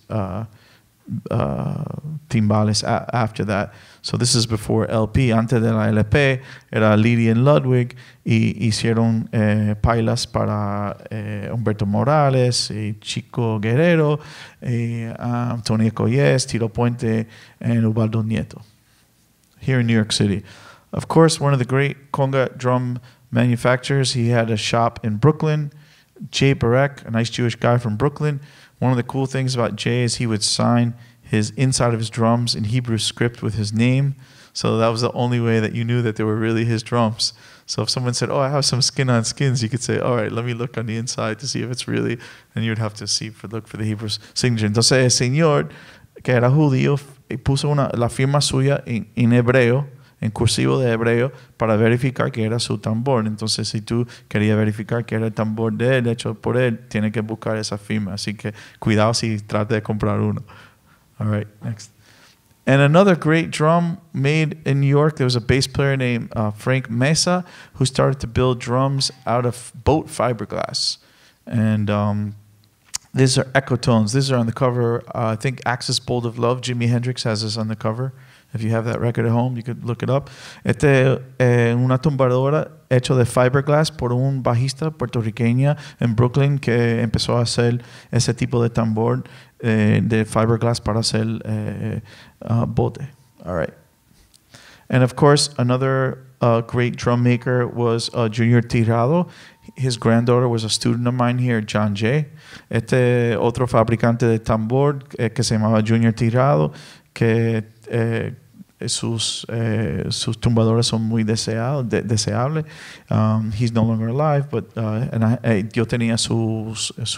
timbales after that. So this is before LP. Antes de la LP era Lydian Ludwig y hicieron pailas para Humberto Morales, y Chico Guerrero, Antonio Collés, Tito Puente, and Ubaldo Nieto here in New York City. Of course, one of the great conga drum manufacturers, he had a shop in Brooklyn. Jay Barek, a nice Jewish guy from Brooklyn. One of the cool things about Jay is he would sign his inside of his drums in Hebrew script with his name. So that was the only way that you knew that they were really his drums. So if someone said, oh, I have some skin on skins, you could say, all right, let me look on the inside to see if it's really, and you would have to look for the Hebrew signature. Entonces el señor, que era judío, puso la firma suya en hebreo, en cursivo de hebreo, para verificar que era su tambor. Entonces, si tú querías verificar que era el tambor de él, hecho por él, tienes que buscar esa firma. Así que cuidado si trata de comprar uno. All right, next. And another great drum made in New York, there was a bass player named Frank Mesa who started to build drums out of boat fiberglass. And these are echotones. These are on the cover. I think Axis Bolt of Love, Jimi Hendrix has this on the cover. If you have that record at home, you could look it up. Una tumbadora hecho de fiberglass por un bajista puertorriqueño en Brooklyn que empezó a hacer ese tipo de tambor de fiberglass para hacer bote. All right. And of course, another great drum maker was Junior Tirado. His granddaughter was a student of mine here, John Jay. Otro fabricante de tambor que se llamaba Junior Tirado, que sus tumbadores son muy deseables. He's no longer alive, but yo tenía su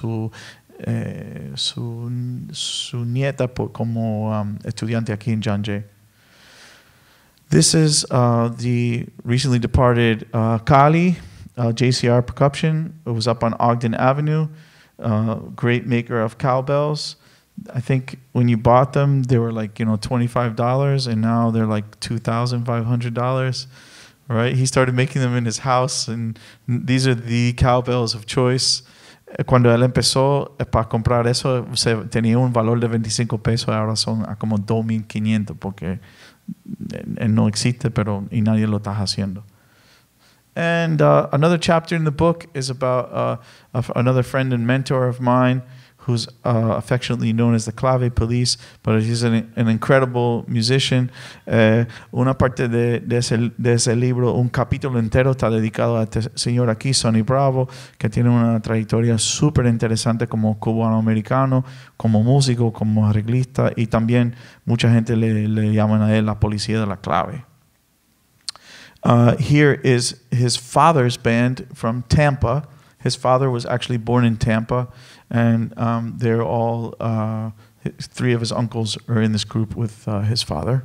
nieta como estudiante aquí en John Jay. This is the recently departed Kali, JCR Percussion. It was up on Ogden Avenue. Great maker of cowbells. I think when you bought them, they were like, $25, and now they're like $2,500, right? He started making them in his house, and these are the cowbells of choice. Cuando él empezó para comprar eso, tenía un valor de 25 pesos, ahora son a como 2,500, porque él no existe, y nadie lo está haciendo. And another chapter in the book is about another friend and mentor of mine, who's affectionately known as the Clave Police, but he's an incredible musician. Una parte de ese libro, un capítulo entero está dedicado a este señor aquí, Sonny Bravo, que tiene una trayectoria súper interesante como cubano-americano, como músico, como arreglista, y también mucha gente le llaman a él la policía de la clave. Here is his father's band from Tampa. His father was actually born in Tampa, and they're all, 3 of his uncles are in this group with his father.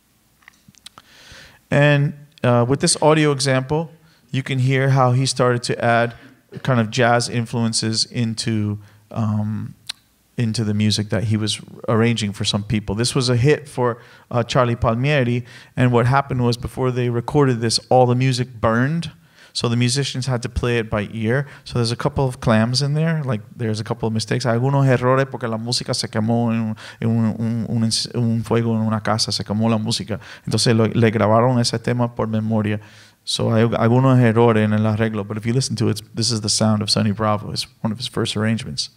And with this audio example, you can hear how he started to add kind of jazz influences into the music that he was arranging for some people. This was a hit for Charlie Palmieri, and what happened was before they recorded this, all the music burned. So the musicians had to play it by ear. So there's a couple of clams in there, like there's a couple of mistakes. Algunos errores porque la música se quemó en un fuego en una casa, se quemó la música. Entonces le grabaron ese tema por memoria. So hay algunos errores en el arreglo, but if you listen to it, this is the sound of Sonny Bravo. It's one of his first arrangements.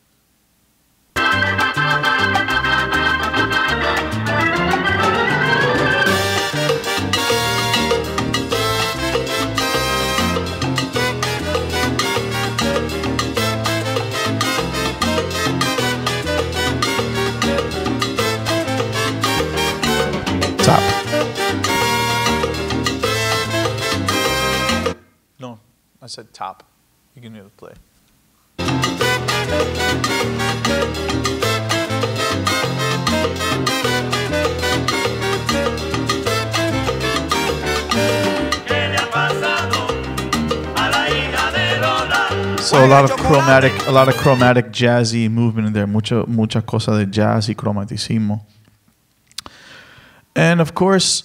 Top. No, I said top. You can hear the play. So a lot of chromatic jazzy movement in there. Mucha cosa de jazz y cromaticismo. And of course,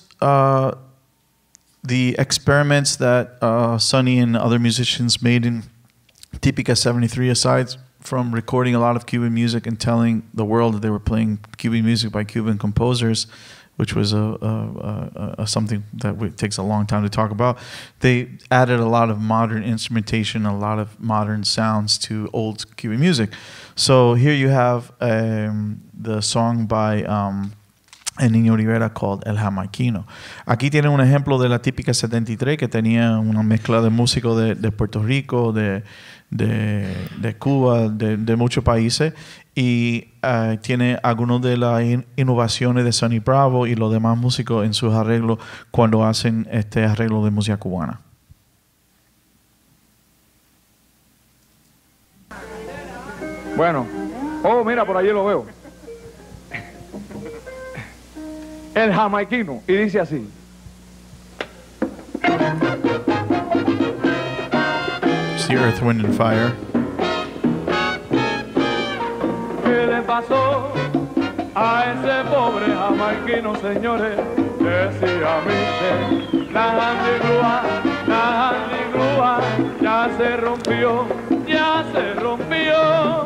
the experiments that Sonny and other musicians made in Típica 73, aside from recording a lot of Cuban music and telling the world that they were playing Cuban music by Cuban composers, which was something that takes a long time to talk about, they added a lot of modern instrumentation, a lot of modern sounds to old Cuban music. So here you have the song by el Niño Rivera called El Jamaiquino. Aquí tienen un ejemplo de la Típica 73 que tenía una mezcla de músicos de Puerto Rico, de Cuba, de muchos países, y tiene algunas de las innovaciones de Sonny Bravo y los demás músicos en sus arreglos cuando hacen este arreglo de música cubana. Bueno, mira, por allí lo veo. El jamaiquino, y dice así. It's the Earth, Wind and Fire. ¿Qué le pasó a ese pobre jamaiquino, señores? Decía mi la andigrúa, ya se rompió, ya se rompió.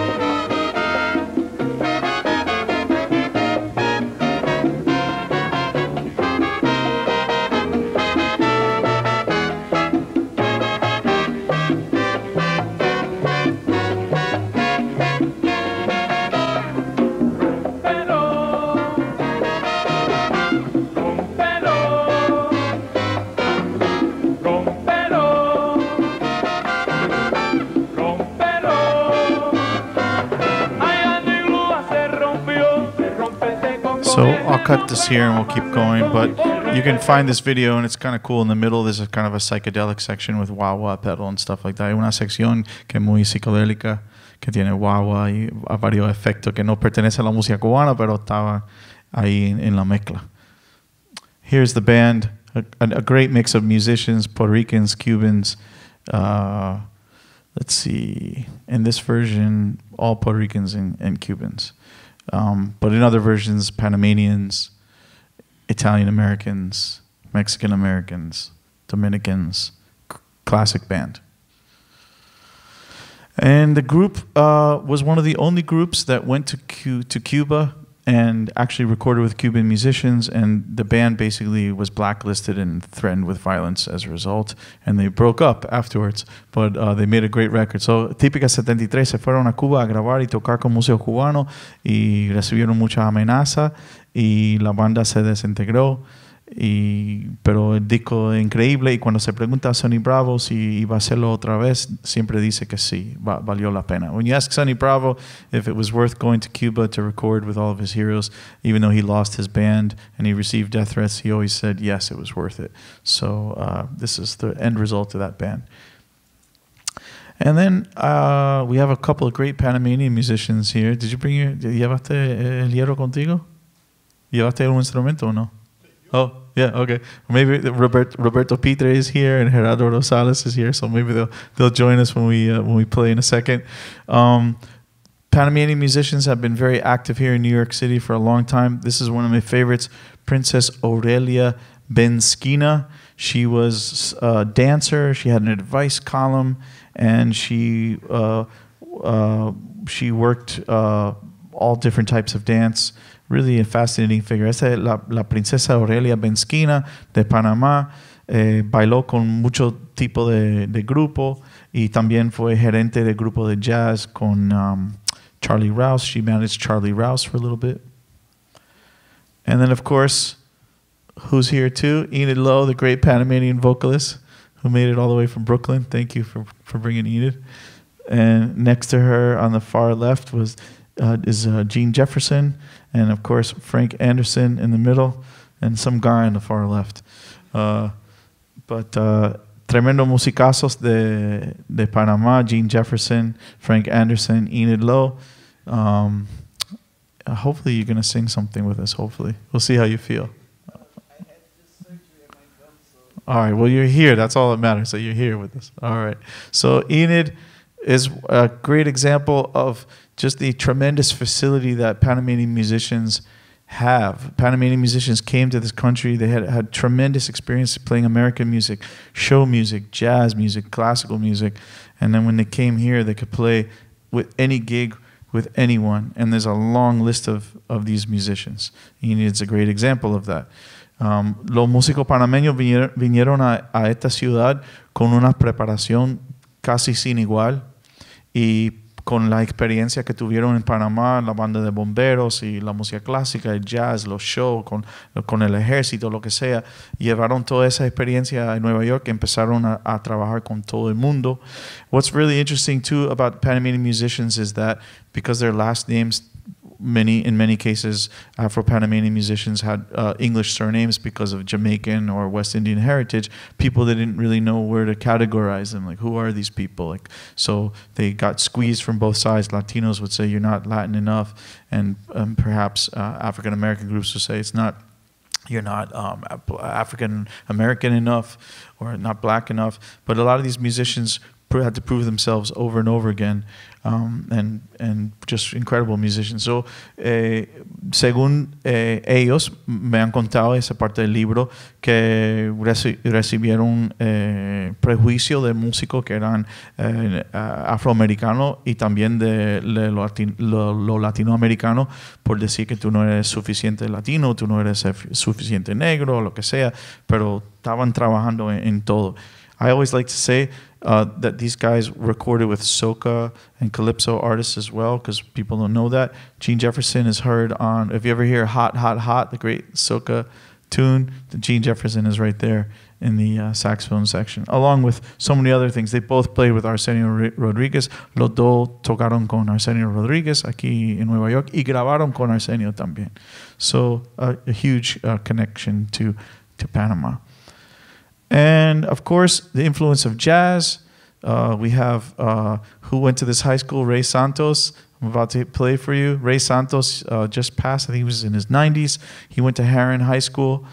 So I'll cut this here and we'll keep going, but you can find this video and it's kind of cool. In the middle there's a kind of a psychedelic section with wah-wah pedal and stuff like that. Hay una sección que es muy psicodélica, que tiene wah-wah y varios efectos que no pertenece a la música cubana, pero estaba ahí en la mezcla. Here's the band, a great mix of musicians, Puerto Ricans, Cubans. Let's see, in this version, all Puerto Ricans and Cubans. But in other versions, Panamanians, Italian Americans, Mexican Americans, Dominicans, classic band. And the group was one of the only groups that went to Cuba and actually recorded with Cuban musicians, and the band basically was blacklisted and threatened with violence as a result, and they broke up afterwards, but they made a great record. So Típica 73 se fueron a Cuba a grabar y tocar con músicos cubanos y recibieron muchas amenazas y la banda se desintegró, pero el disco es increíble, y cuando se pregunta a Sonny Bravo si iba a hacerlo otra vez, siempre dice que sí, valió la pena. When you ask Sonny Bravo if it was worth going to Cuba to record with all of his heroes, even though he lost his band and he received death threats, he always said yes, it was worth it. So this is the end result of that band. And then we have a couple of great Panamanian musicians here. Did you bring ¿llevaste el hierro contigo? ¿Llevaste un instrumento o no? Oh, yeah, okay. Maybe Roberto Pitre is here and Gerardo Rosales is here, so maybe they'll join us when we play in a second. Panamanian musicians have been very active here in New York City for a long time. This is one of my favorites, Princess Aurelia Benskina. She was a dancer. She had an advice column, and she worked all different types of dance. Really a fascinating figure. Esa es la princesa Aurelia Benskina de Panamá. bailó con mucho tipo de grupo y también fue gerente de grupo de jazz con Charlie Rouse. She managed Charlie Rouse for a little bit. And then, of course, who's here too? Enid Lowe, the great Panamanian vocalist who made it all the way from Brooklyn. Thank you for bringing Enid. And next to her on the far left is Gene Jefferson, and of course Frank Anderson in the middle, and some guy on the far left. Tremendo musicazos de Panamá: Gene Jefferson, Frank Anderson, Enid Lowe. Hopefully you're going to sing something with us, hopefully. We'll see how you feel. All right, well, you're here. That's all that matters, so you're here with us. All right. So Enid is a great example of just the tremendous facility that Panamanian musicians have. Panamanian musicians came to this country. They had tremendous experience playing American music, show music, jazz music, classical music. And then when they came here, they could play with any gig, with anyone. And there's a long list of these musicians. Enid's a great example of that. Los músicos panameños vinieron a esta ciudad con una preparación casi sin igual y con la experiencia que tuvieron en Panamá, la banda de bomberos y la música clásica, el jazz, los shows, con el ejército, lo que sea, llevaron toda esa experiencia a Nueva York y empezaron a trabajar con todo el mundo. What's really interesting too about Panamanian musicians is that because their last names, in many cases, Afro-Panamanian musicians had English surnames because of Jamaican or West Indian heritage. People didn't really know where to categorize them. Like, who are these people? So they got squeezed from both sides. Latinos would say, you're not Latin enough. And perhaps African-American groups would say, you're not African-American enough or not black enough. But a lot of these musicians had to prove themselves over and over again, and just incredible musicians. So, según ellos me han contado esa parte del libro que recibieron prejuicio de músicos que eran afroamericanos y también de lo latinoamericano por decir que tú no eres suficiente latino, tú no eres suficiente negro, o lo que sea, pero estaban trabajando en todo. I always like to say that these guys recorded with soca and calypso artists as well, because people don't know that. Gene Jefferson is heard on, if you ever hear Hot, Hot, Hot, the great soca tune, Gene Jefferson is right there in the saxophone section, along with so many other things. They both played with Arsenio Rodriguez. Los dos tocaron con Arsenio Rodriguez aquí en Nueva York y grabaron con Arsenio también. So a huge connection to Panama. And of course, the influence of jazz. We have who went to this high school, Ray Santos. I'm about to play for you. Ray Santos just passed. I think he was in his 90s. He went to Heron High School,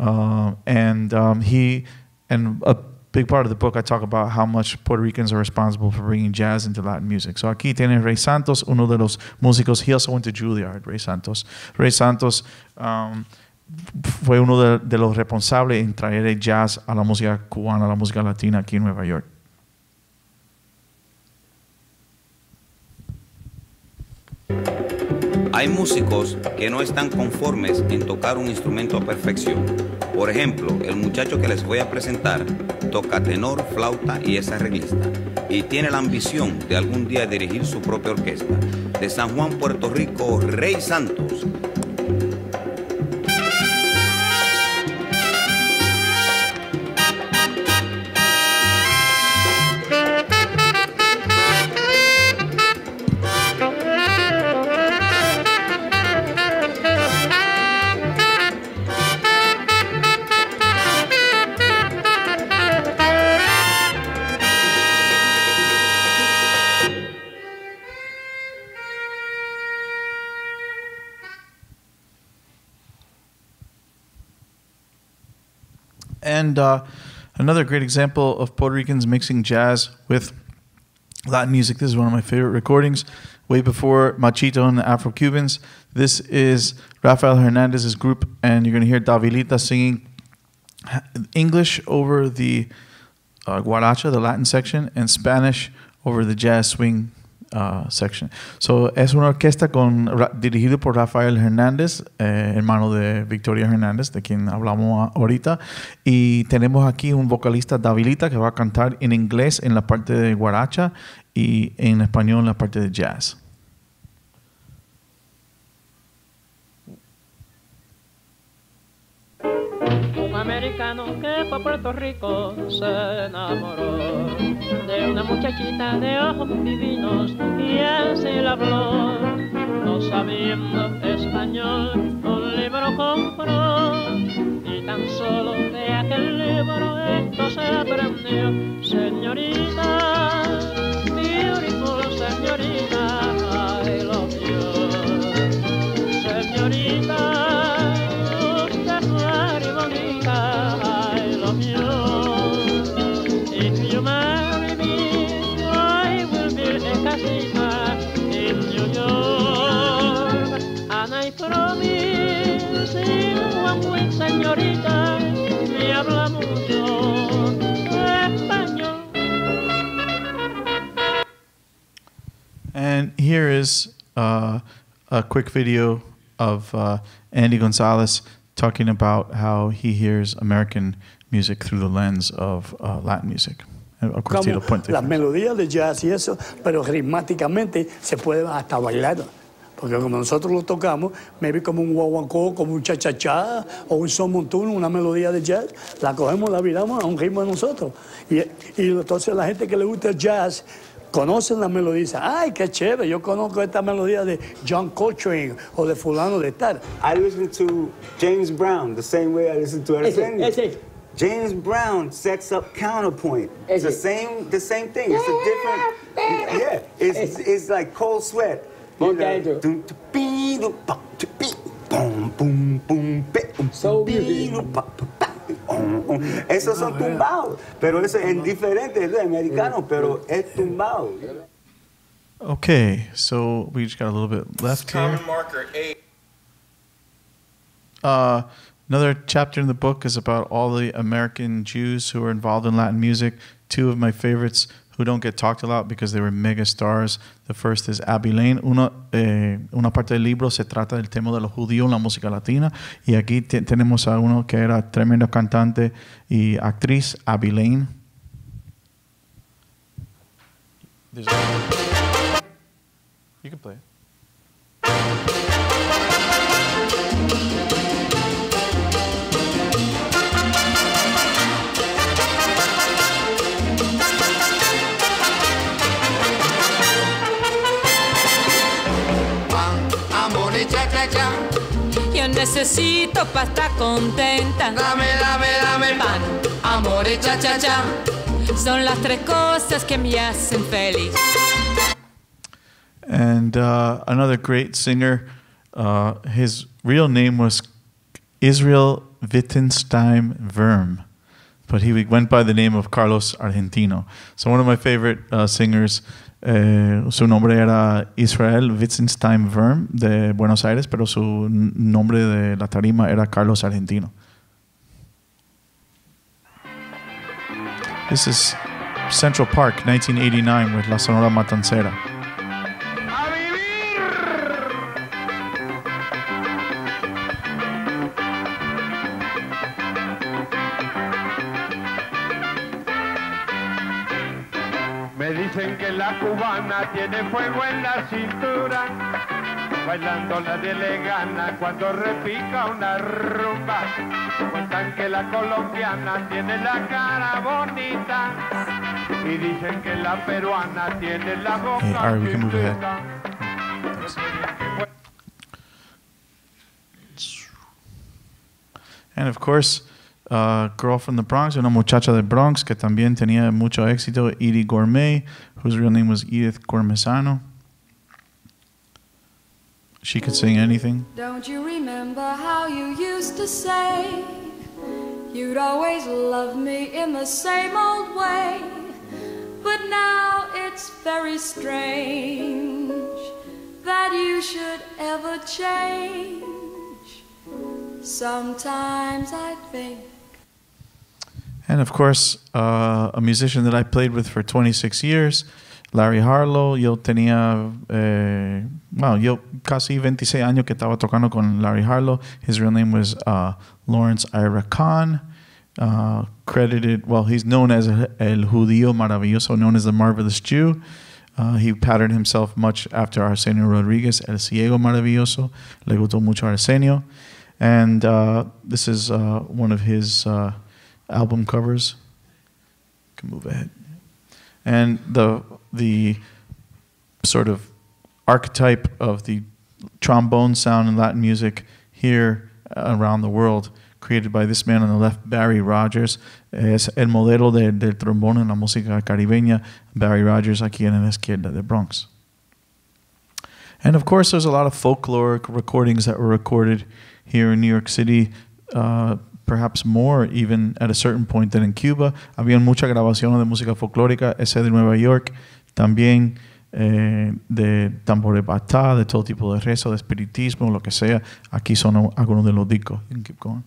and a big part of the book I talk about how much Puerto Ricans are responsible for bringing jazz into Latin music. So aquí tiene Ray Santos, uno de los músicos. He also went to Juilliard, Ray Santos. Ray Santos fue uno de los responsables en traer el jazz a la música cubana, a la música latina aquí en Nueva York. Hay músicos que no están conformes en tocar un instrumento a perfección. Por ejemplo, el muchacho que les voy a presentar toca tenor, flauta y es arreglista. Y tiene la ambición de algún día dirigir su propia orquesta. De San Juan, Puerto Rico, Ray Santos. And another great example of Puerto Ricans mixing jazz with Latin music. This is one of my favorite recordings, way before Machito and the Afro-Cubans. This is Rafael Hernandez's group, and you're going to hear Davilita singing English over the guaracha, the Latin section, and Spanish over the jazz swing section. So, es una orquesta dirigido por Rafael Hernández, hermano de Victoria Hernández, de quien hablamos ahorita. Y tenemos aquí un vocalista, Davilita, que va a cantar en inglés en la parte de guaracha y en español en la parte de jazz. Un americano que fue a Puerto Rico se enamoró de una muchachita de ojos divinos y así la habló. No sabiendo español, un libro compró y tan solo de aquel libro esto se aprendió. Señorita, beautiful señorita, I love you. Señorita, señorita, me habla mucho español. And here is a quick video of Andy Gonzalez talking about how he hears American music through the lens of Latin music. Of course, las melodías de jazz y eso, pero ritmáticamente se puede hasta bailar. Porque como nosotros lo tocamos, maybe como un guaguancó, como un cha-cha-cha o un son montuno, una melodía de jazz, la cogemos, la viramos a un ritmo de nosotros. Y entonces la gente que le gusta el jazz conocen la melodía y dicen, ay, qué chévere, yo conozco esta melodía de John Coltrane o de fulano de tal. I listen to James Brown the same way I listen to Arsenio. James Brown sets up counterpoint. It's the same thing. It's a different, yeah. It's like Cold Sweat. So esos son tumbados, pero eso es diferente, es americano, pero es tumbado. Okay, so we just got a little bit left here. Common marker 8. Another chapter in the book is about all the American Jews who were involved in Latin music. Two of my favorites who don't get talked a lot because they were mega stars. The first is Abby Lane. Una parte del libro se trata del tema de los judíos en la música latina. Y aquí tenemos a uno que era tremendo cantante y actriz, Abby Lane. You can play it. Yo necesito para estar contenta. Dame, dame, dame pan, amor y cha-cha-cha. Son las tres cosas que me hacen feliz. And another great singer, his real name was Israel Wittgenstein Verm, but he went by the name of Carlos Argentino. So one of my favorite singers, su nombre era Israel Wittgenstein Verm de Buenos Aires, pero su nombre de la tarima era Carlos Argentino. This is Central Park, 1989, with La Sonora Matancera. Me dicen que la cubana tiene fuego en la cintura, bailando la de gana cuando repica una rumba. Cuentan que la colombiana tiene la cara bonita y dicen que la peruana tiene la boca. Hey, Ari, we can move ahead. And of course, girl from the Bronx, una muchacha de Bronx que también tenía mucho éxito, Edie Gourmet, whose real name was Edith Gormesano. She could sing anything. Don't you remember how you used to say you'd always love me in the same old way? But now it's very strange that you should ever change. Sometimes I think. And of course, a musician that I played with for 26 years, Larry Harlow. Yo tenía, yo casi 26 años que estaba tocando con Larry Harlow. His real name was Lawrence Ira Khan. Credited, he's known as El Judío Maravilloso, known as the Marvelous Jew. He patterned himself much after Arsenio Rodriguez, El Ciego Maravilloso. Le gustó mucho Arsenio. And this is one of his album covers. You can move ahead. And the sort of archetype of the trombone sound in Latin music here around the world, created by this man on the left, Barry Rogers. Es el modelo del trombón en la música caribeña. Barry Rogers, aquí en la izquierda, the Bronx. And of course, there's a lot of folkloric recordings that were recorded here in New York City, perhaps more even at a certain point than in Cuba. Habían muchas grabaciones de música folclórica, ese de Nueva York, también de tambores batá, de todo tipo de rezo, de espiritismo, lo que sea. Aquí son algunos de los discos. You can keep going.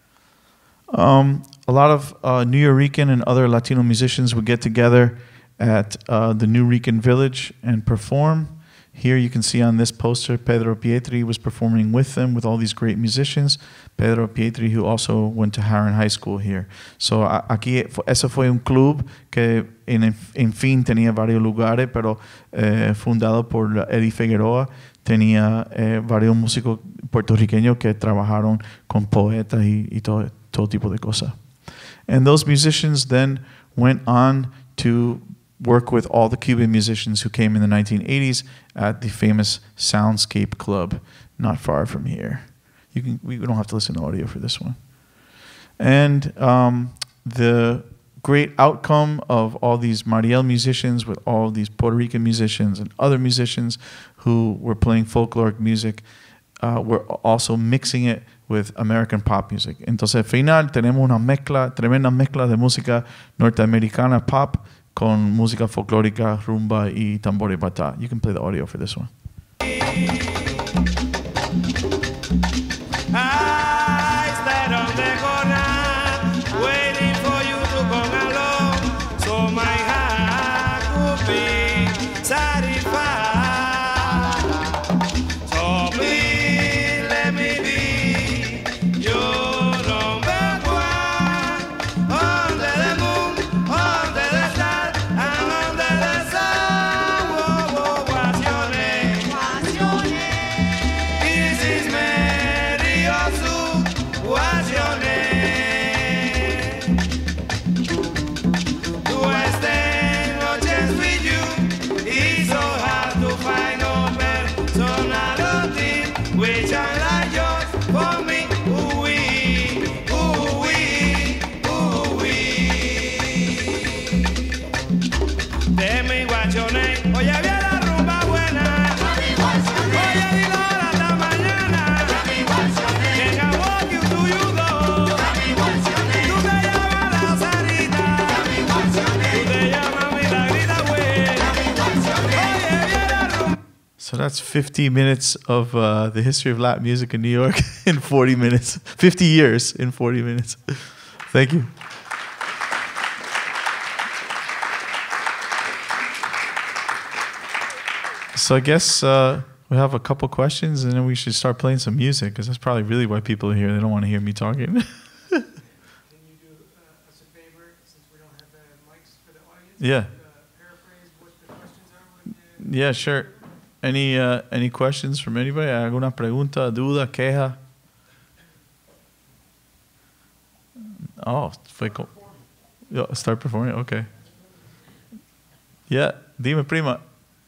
A lot of Nuyorican and other Latino musicians would get together at the Nuyorican village and perform. Here you can see on this poster, Pedro Pietri was performing with them, with all these great musicians. Pedro Pietri, who also went to Harran High School here. So aquí, eso fue un club que en fin tenía varios lugares, pero fundado por Eddie Figueroa. Tenía varios músicos puertorriqueños que trabajaron con poetas y todo tipo de cosas. And those musicians then went on to work with all the Cuban musicians who came in the 1980s at the famous Soundscape Club, not far from here. We don't have to listen to audio for this one. And the great outcome of all these Mariel musicians with all these Puerto Rican musicians and other musicians who were playing folkloric music were also mixing it with American pop music. Entonces, al final tenemos una mezcla, tremenda mezcla de música norteamericana pop con música folclórica, rumba y tambores batá. You can play the audio for this one. So that's 50 minutes of the history of Latin music in New York in 40 minutes. 50 years in 40 minutes. Thank you. So I guess we have a couple questions, and then we should start playing some music, because that's probably really why people are here. They don't want to hear me talking. Can you do us a favor, since we don't have the mics for the audience? Yeah. Paraphrase what the questions are? Yeah, sure. Any questions from anybody? ¿Alguna pregunta, duda, queja? Oh, fue start performing. Okay. Yeah, dime prima.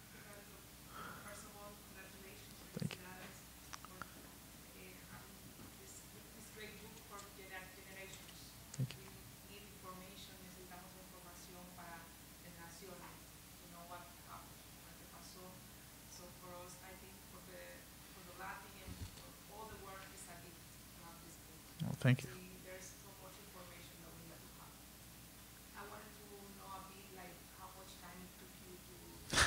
Thank you. There's so much information that we need to have. I wanted to know a bit like how much time it took you to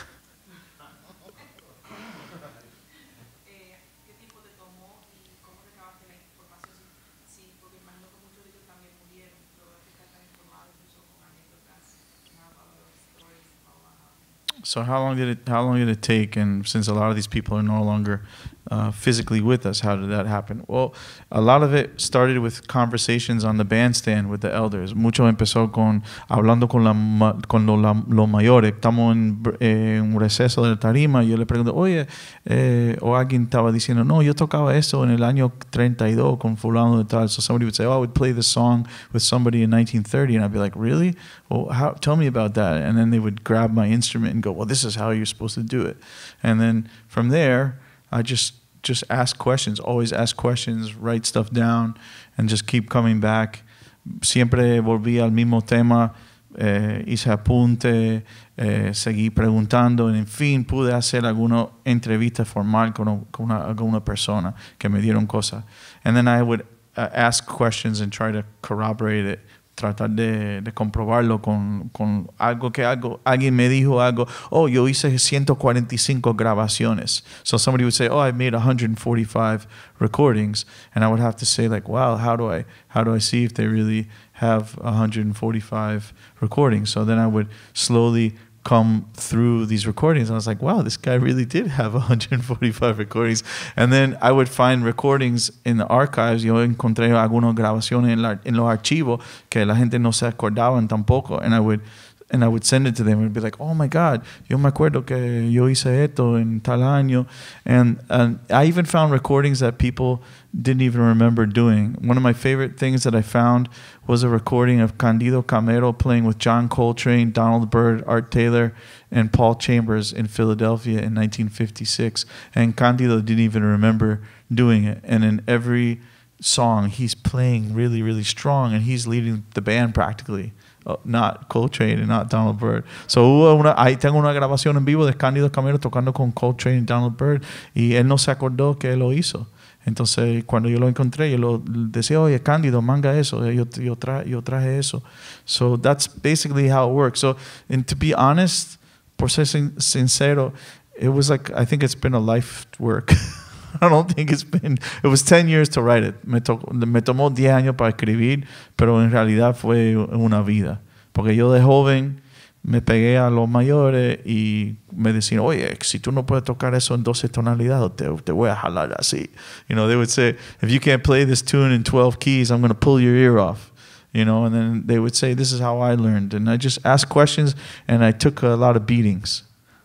qué tiempo te tomó y cómo recabaste la información. Sí, porque imagino que muchos de ellos también murieron, pero hay que estar tan informado incluso con anécdotas, nada, stories, So how long did it take? And since a lot of these people are no longer physically with us, how did that happen? Well, a lot of it started with conversations on the bandstand with the elders. Mucho empezó hablando con los mayores. Estamos en un receso de la tarima y yo le pregunto, oye, o alguien estaba diciendo, no, yo tocaba eso en el año 32 con fulano de tal. So somebody would say, oh, I would play this song with somebody in 1930, and I'd be like, really? Well, tell me about that. And then they would grab my instrument and go, well, this is how you're supposed to do it. And then from there, I just ask questions, always ask questions, write stuff down, and just keep coming back. Siempre volví al mismo tema, hice apunte, seguí preguntando, y en fin, pude hacer alguna entrevista formal con alguna persona que me dieron cosas. And then I would ask questions and try to corroborate it. Tratar de comprobarlo con algo que alguien me dijo algo. Oh, yo hice 145 grabaciones. So somebody would say, oh, I made 145 recordings, and I would have to say like, wow, how do I see if they really have 145 recordings? So then I would slowly come through these recordings, and I was like, wow, this guy really did have 145 recordings. And then I would find recordings in the archives. Yo encontré algunas grabaciones en los archivos que la gente no se acordaban tampoco, and I would send it to them and be like, oh my God, yo me acuerdo que yo hice esto en tal año. And I even found recordings that people didn't even remember doing. One of my favorite things that I found was a recording of Candido Camero playing with John Coltrane, Donald Byrd, Art Taylor, and Paul Chambers in Philadelphia in 1956. And Candido didn't even remember doing it. And in every song, he's playing really, really strong, and he's leading the band practically. Not Coltrane and not Donald Byrd. So ahí tengo una grabación en vivo de Candido Camero tocando con Coltrane y Donald Byrd, y él no se acordó que él lo hizo. Entonces cuando yo lo encontré, yo lo decía, oye, Candido, manga eso, yo traje eso. So that's basically how it works. So, and to be honest, por ser sincero, it was like, I think it's been a life work. I don't think it was 10 years to write it. Me tomó 10 años para escribir, pero en realidad fue una vida. Porque yo de joven me pegué a los mayores y me decían, oye, si tú no puedes tocar eso en 12 tonalidades, te voy a jalar así. You know, they would say, if you can't play this tune in 12 keys, I'm going to pull your ear off. You know, and then they would say, this is how I learned. And I just asked questions, and I took a lot of beatings.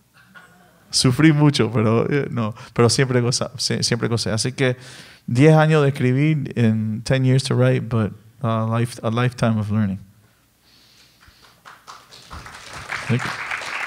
Sufrí mucho, pero siempre gocé. Así que 10 años de escribir and 10 years to write, but a lifetime of learning. Thank you.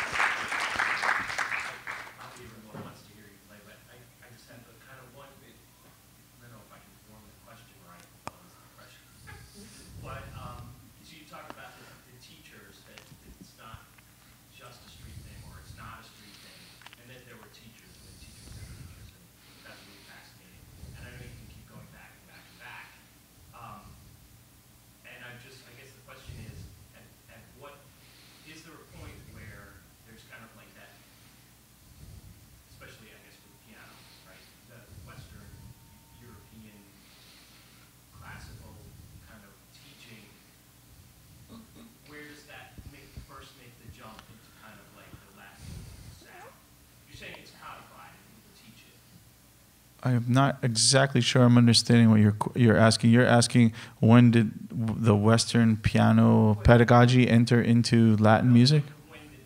I'm not exactly sure I'm understanding what you're asking. You're asking, when did the Western piano pedagogy enter into Latin music? When did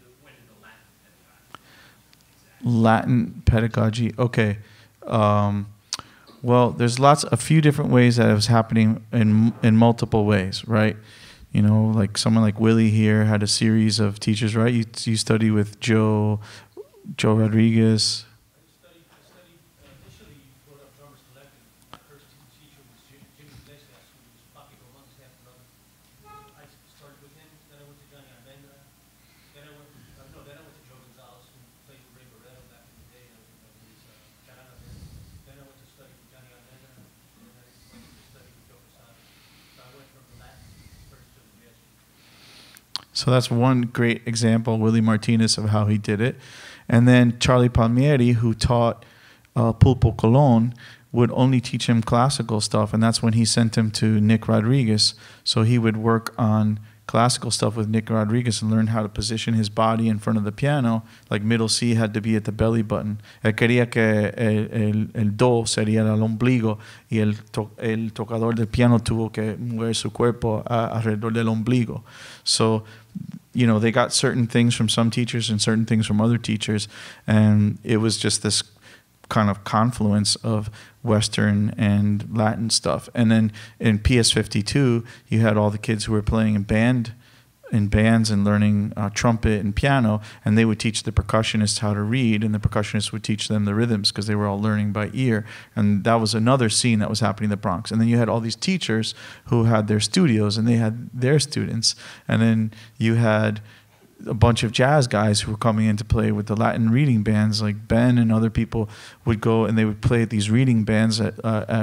the Latin pedagogy? Okay. Well, there's a few different ways that it was happening in multiple ways, right? You know, like someone like Willie here had a series of teachers, right? You study with Joe Rodriguez. So that's one great example, Willie Martinez, of how he did it. And then Charlie Palmieri, who taught Pulpo Colon, would only teach him classical stuff, and that's when he sent him to Nick Rodriguez. So he would work on classical stuff with Nick Rodriguez and learned how to position his body in front of the piano. Like middle C had to be at the belly button. Él quería que el do sería el ombligo y el tocador del piano tuvo que mover su cuerpo alrededor del ombligo. So, you know, they got certain things from some teachers and certain things from other teachers, and it was just this kind of confluence of Western and Latin stuff. And then in PS52, you had all the kids who were playing in bands and learning trumpet and piano, and they would teach the percussionists how to read, and the percussionists would teach them the rhythms because they were all learning by ear. And that was another scene that was happening in the Bronx. And then you had all these teachers who had their studios, and they had their students. And then you had a bunch of jazz guys who were coming in to play with the Latin reading bands, like Ben and other people would go and they would play at these reading bands at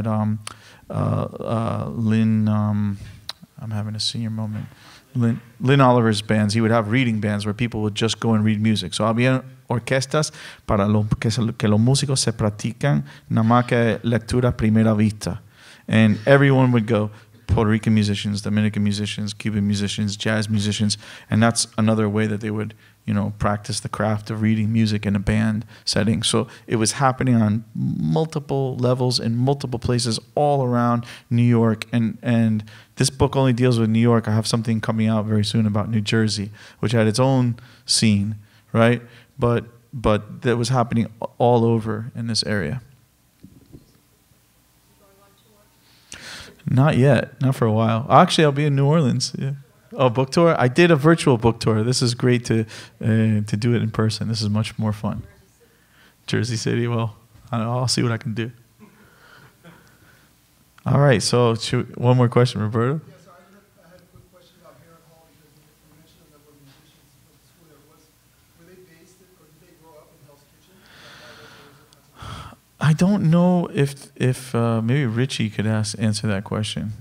Lynn, I'm having a senior moment, Lynn Oliver's bands. He would have reading bands where people would just go and read music. So había orquestas para que los músicos se practican nada más que lectura primera vista. And everyone would go, Puerto Rican musicians, Dominican musicians, Cuban musicians, jazz musicians, and that's another way that they would, you know, practice the craft of reading music in a band setting. So it was happening on multiple levels in multiple places all around New York, and this book only deals with New York. I have something coming out very soon about New Jersey, which had its own scene, right? But that was happening all over in this area. Not yet. Not for a while. Actually, I'll be in New Orleans. Yeah. Oh, book tour? I did a virtual book tour. This is great to do it in person. This is much more fun. Jersey City. Well, I'll see what I can do. All right. So one more question, Roberto. Yes, I had a quick question about Heron Hall because you mentioned that were musicians from the school there. Were they based or did they grow up in Hell's Kitchen? I don't know if maybe Richie could answer that question.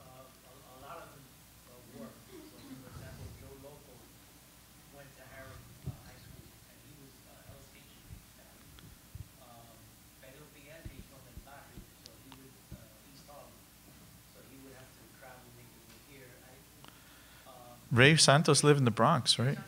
Ray Santos lived in the Bronx, right?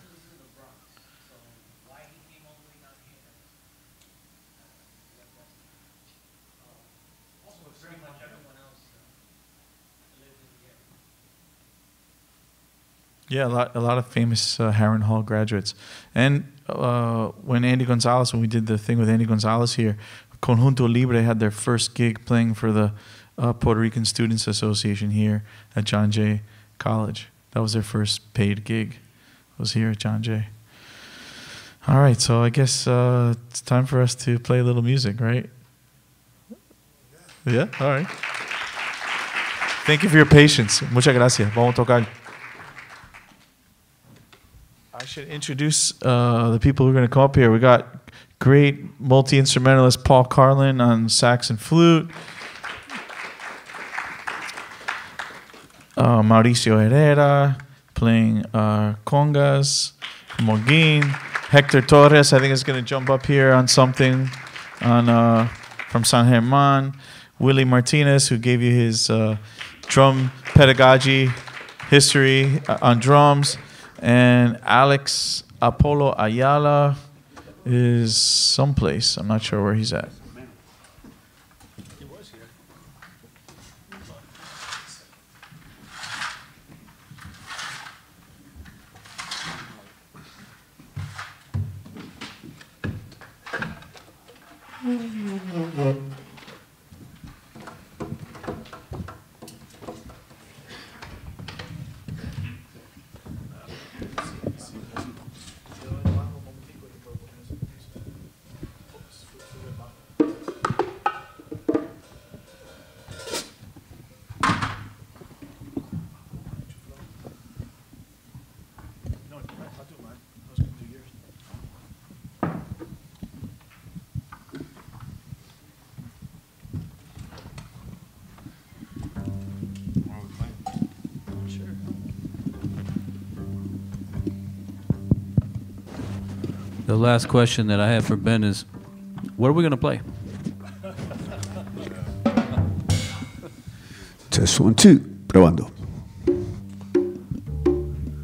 Yeah, a lot of famous Heron Hall graduates. And when we did the thing with Andy Gonzalez here, Conjunto Libre had their first gig playing for the Puerto Rican Students Association here at John Jay College. That was their first paid gig. It was here at John Jay. All right, so I guess it's time for us to play a little music, right? Yeah? All right. Thank you for your patience. Muchas gracias. Vamos a tocar. I should introduce the people who are going to come up here. We got great multi-instrumentalist Paul Carlin on sax and flute. Mauricio Herrera playing congas. Moguin. Hector Torres, I think, is going to jump up here on something from San German. Willie Martinez, who gave you his drum pedagogy history on drums. And Alex Apolo Ayala is someplace. I'm not sure where he's at. The last question that I have for Ben is, what are we going to play? Test 1, 2, probando.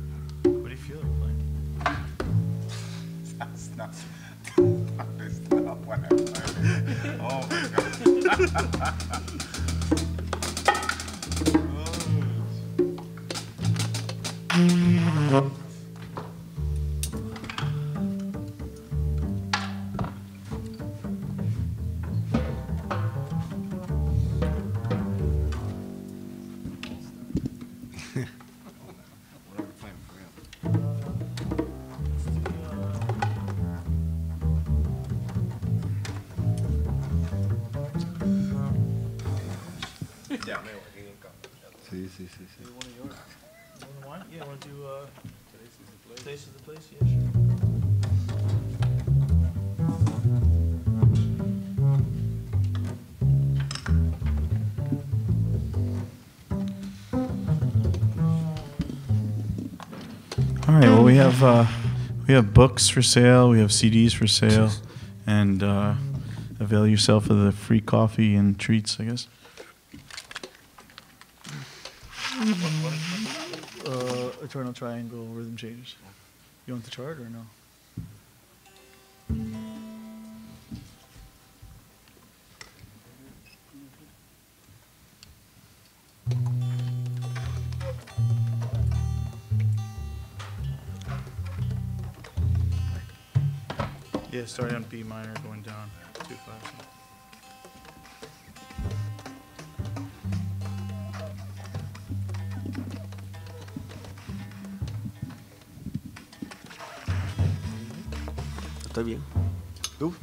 Sí, sí, sí, sí. Yeah, want to do Today's is the Place? Yeah, sure. All right. Well, we have books for sale. We have CDs for sale, and avail yourself of the free coffee and treats, I guess. Eternal triangle rhythm changes. You want the chart or no? Yeah, starting on B minor, going down 2/5. Estoy bien. ¿Tú?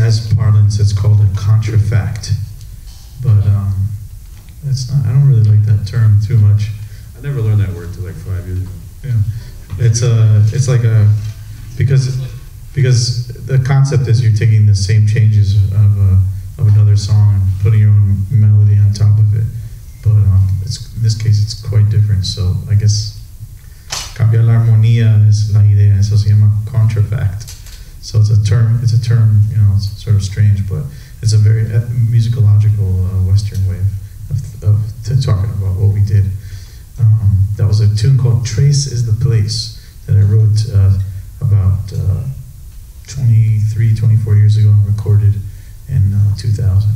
jazz parlance, it's called a contrafact, but it's not. I don't really like that term too much. I never learned that word until like 5 years ago. Yeah, it's like a because the concept is you're taking the same changes of another song and putting your own melody on top of it, but in this case it's quite different. So I guess cambiar la armonía es la idea. Eso se llama contrafact. So it's a term, you know, it's sort of strange, but it's a very musicological Western way of talking about what we did. That was a tune called Trace is the Place that I wrote about 24 years ago and recorded in 2000.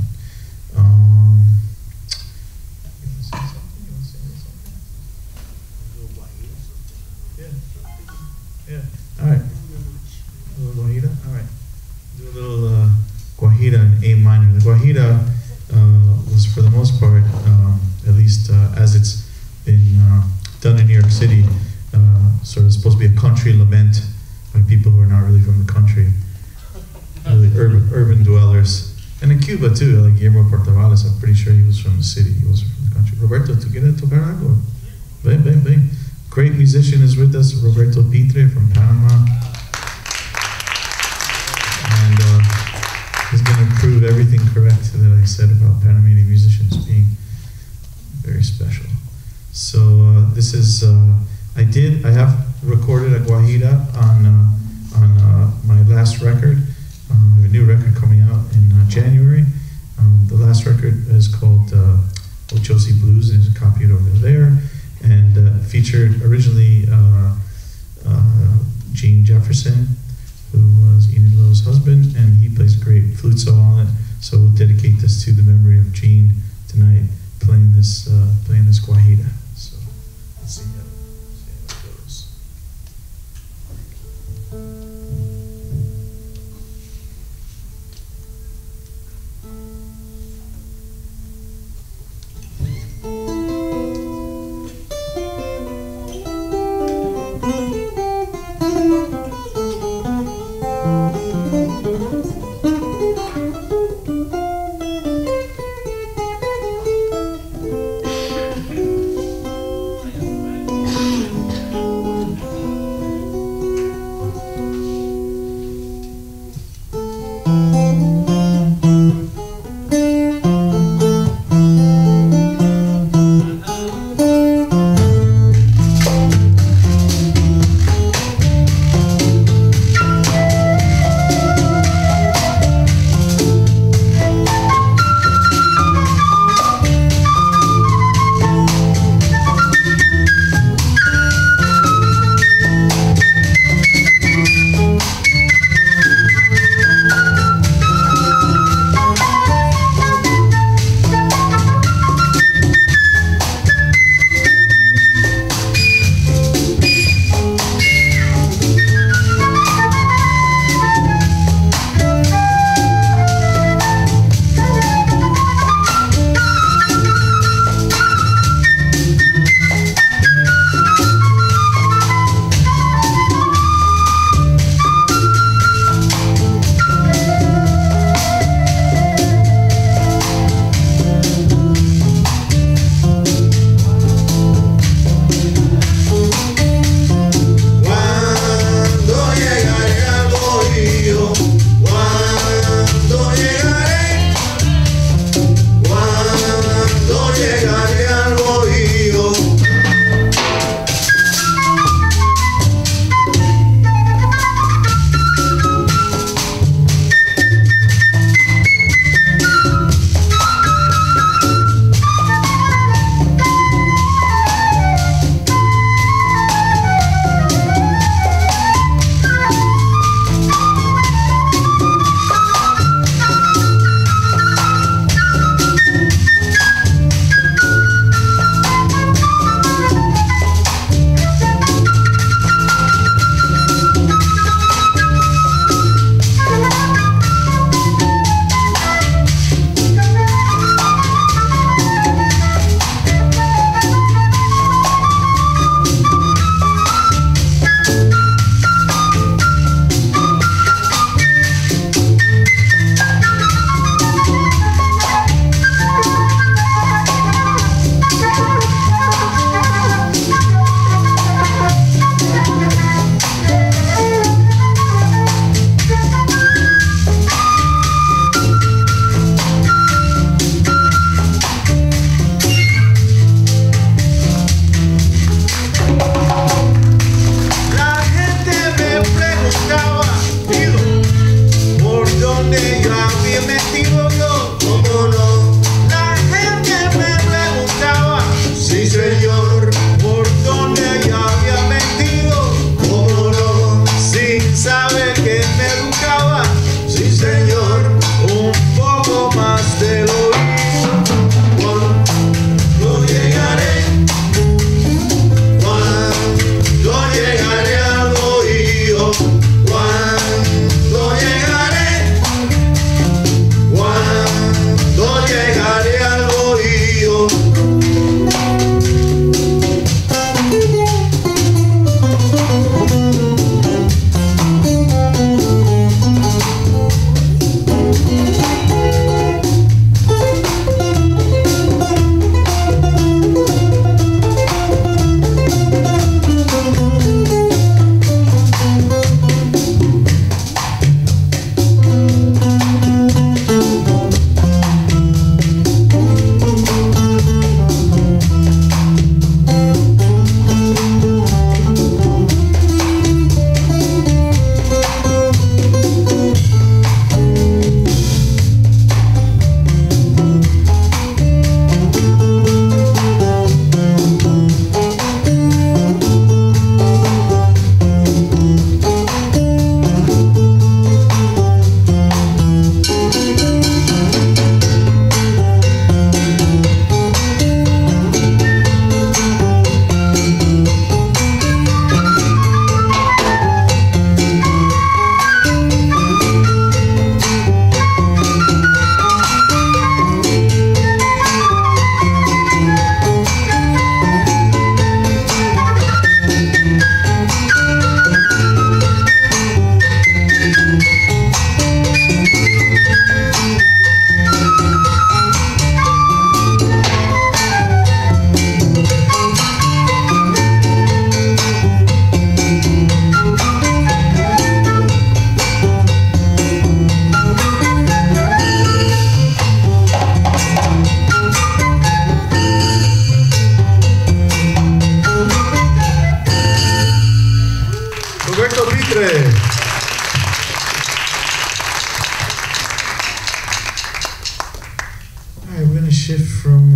Yeah. All right. A little guajira. All right. Do a little guajira in A minor. The guajira was, for the most part, at least as it's been done in New York City, sort of supposed to be a country lament by people who are not really from the country, really urban dwellers. And in Cuba too, like Guillermo Portavales, I'm pretty sure he was from the city. He wasn't from the country. Roberto, ¿tú quieres tocar algo? Ven. Great musician is with us, Roberto Pitre from Panama. And he's going to prove everything correct that I said about Panamanian musicians being very special. So this is, I have recorded a guajira on my last record. I have a new record coming out in January. The last record is called Ochosi Blues, and is copied over there, and featured originally Gene Jefferson, who was Enid Lowe's husband, and he plays a great flute solo on it. So we'll dedicate this to the memory of Gene tonight, playing this guajira. So let's see how it goes.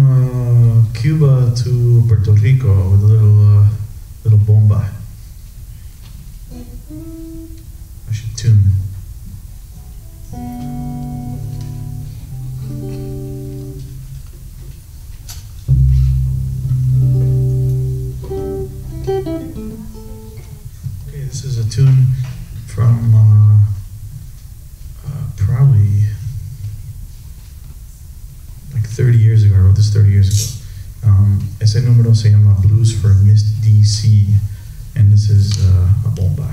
from Cuba to Puerto Rico with a little bomba. I should tune. Okay, this is a tune from probably like 30 years ago. I wrote this 30 years ago. Ese número se llama Blues for Miss DC, and this is a bomba.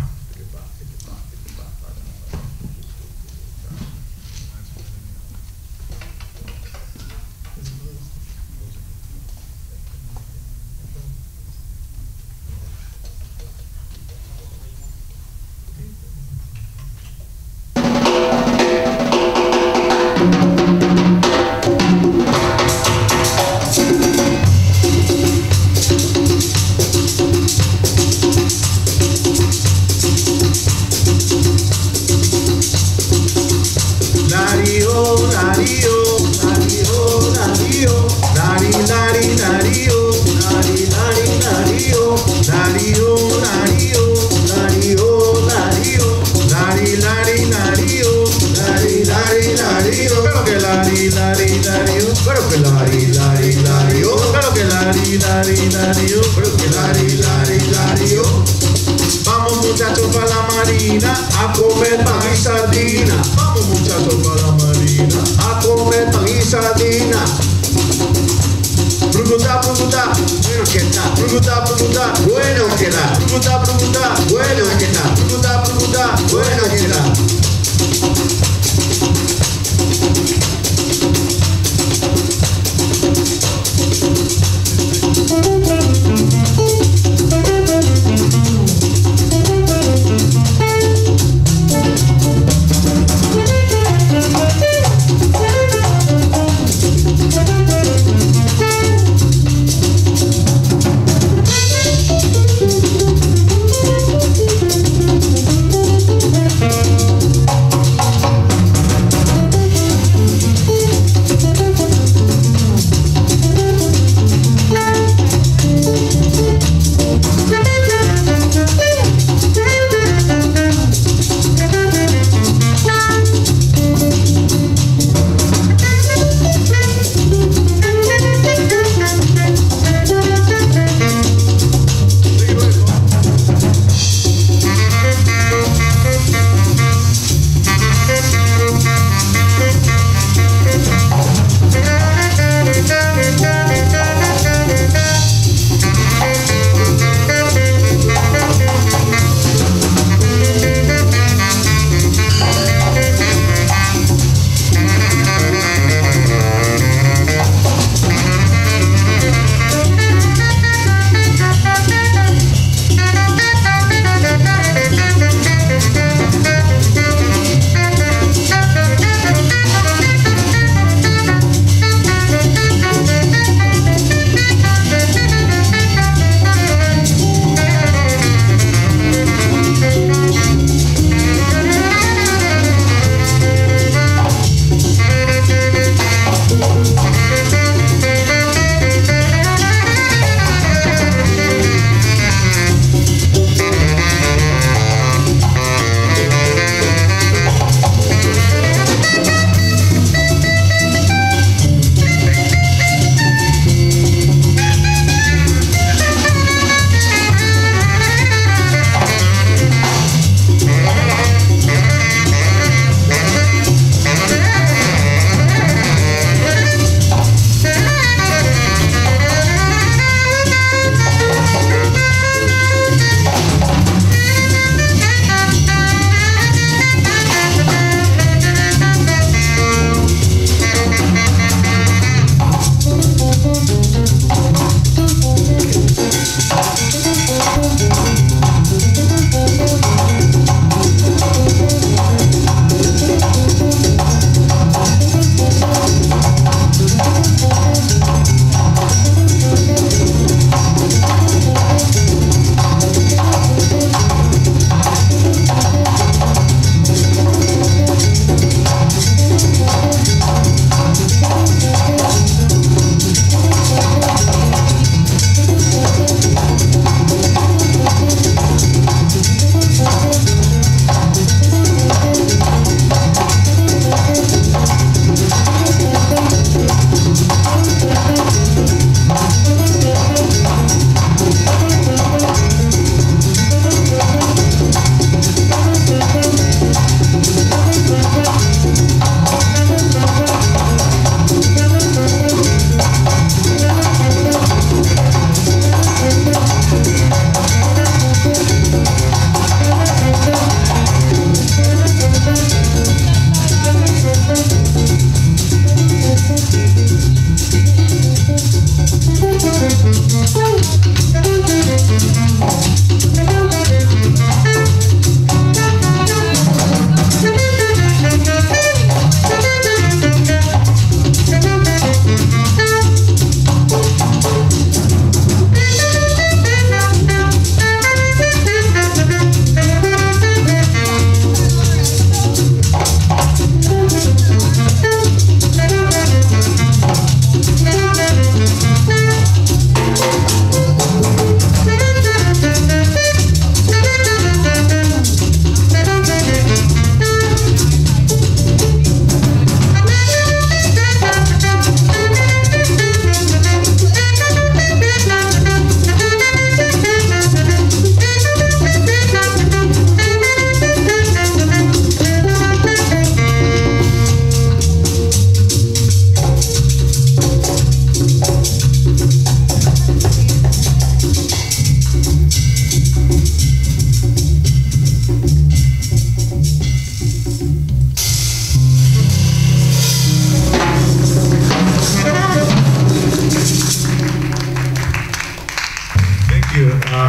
Vamos muchachos para la marina a comer pan y sardina. Vamos muchachos para la marina a comer pan y sardina. Bruguta, bruguta, bueno que está. Bruguta, bruguta, bueno que está. Bruguta, bruguta, bueno que está. Bruguta, bruguta, bueno que está.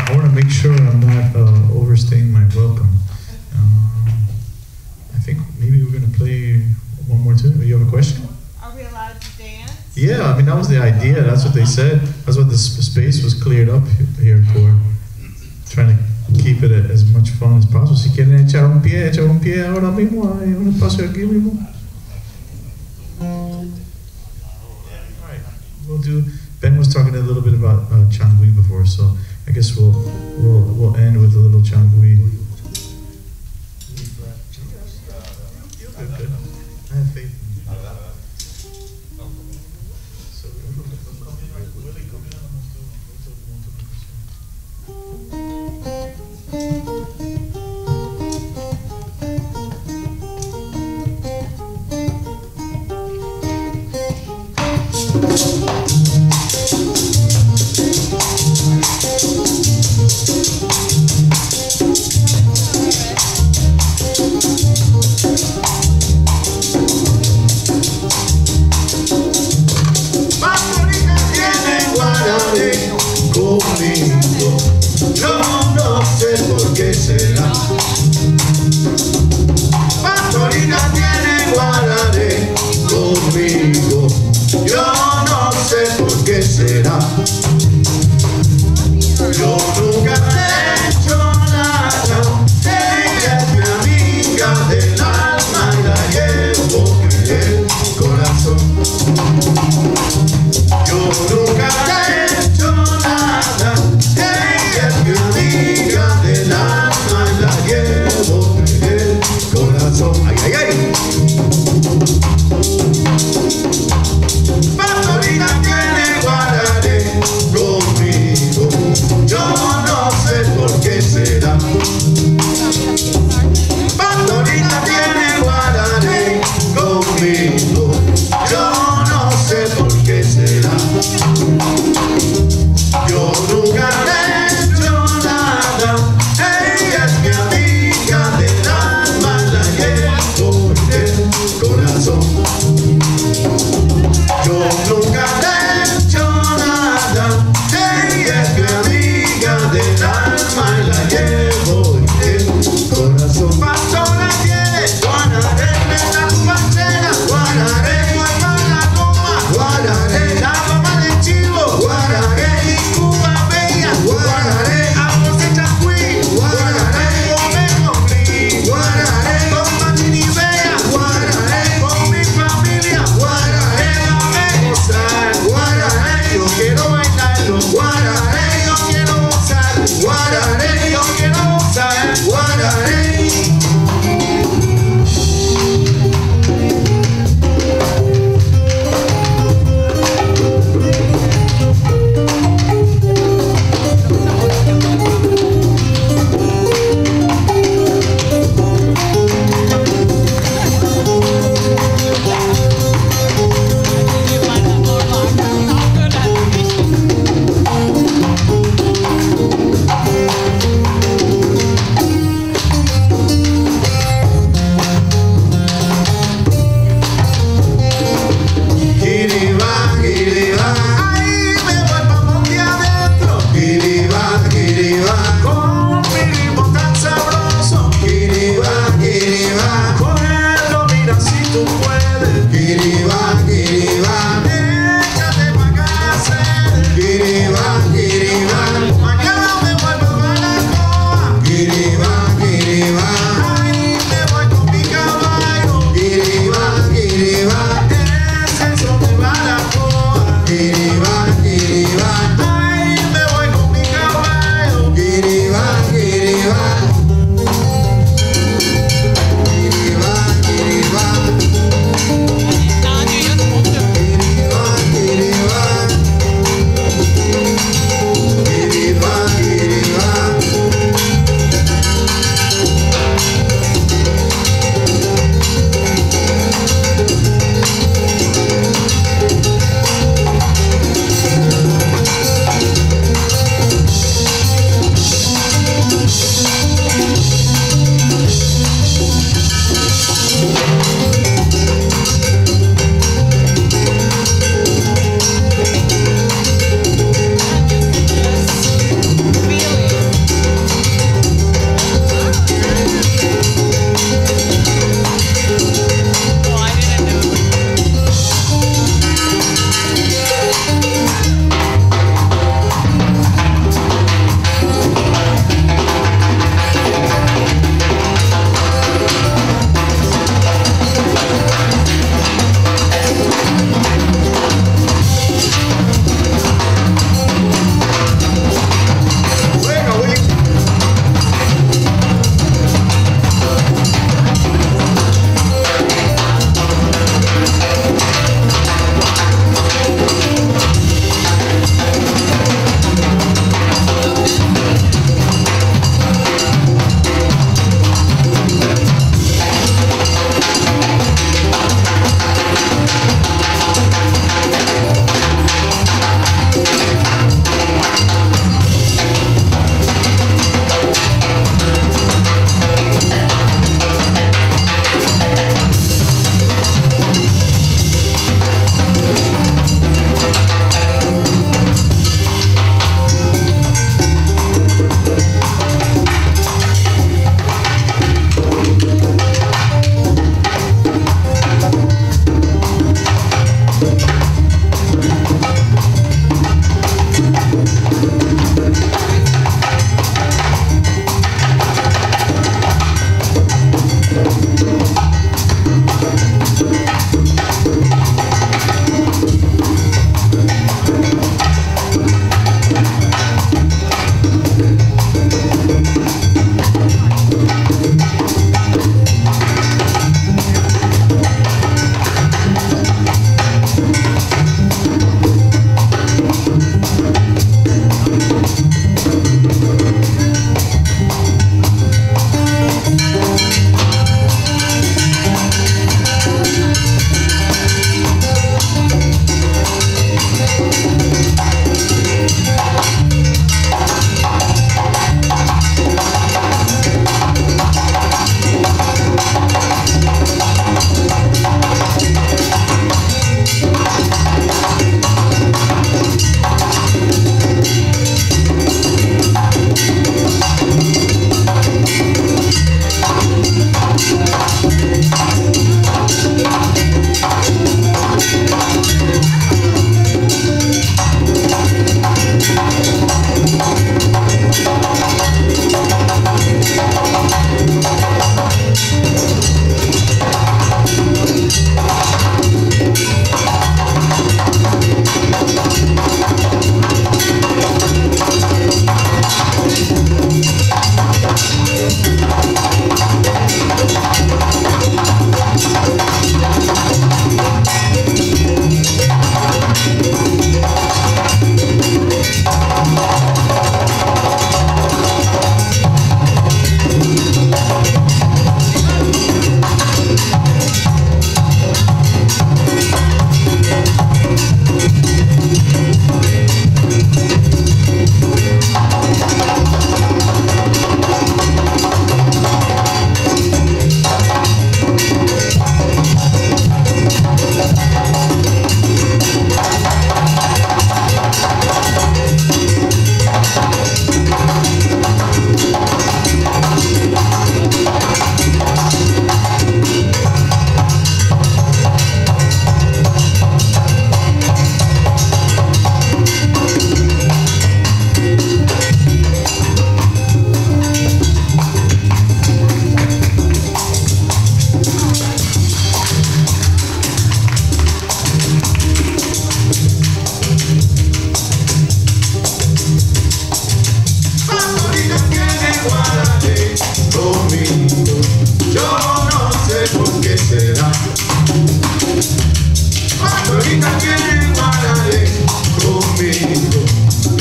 I want to make sure I'm not overstaying my welcome. I think maybe we're going to play one more tune. You have a question? Are we allowed to dance? Yeah, I mean, that was the idea. That's what they said. That's what the space was cleared up here for. Trying to keep it as much fun as possible. Si quieren echar un pie ahora mismo. Hay un espacio aquí mismo. We'll do. Ben was talking a little bit about Changui before, so I guess we'll end with a little Changui. I have faith.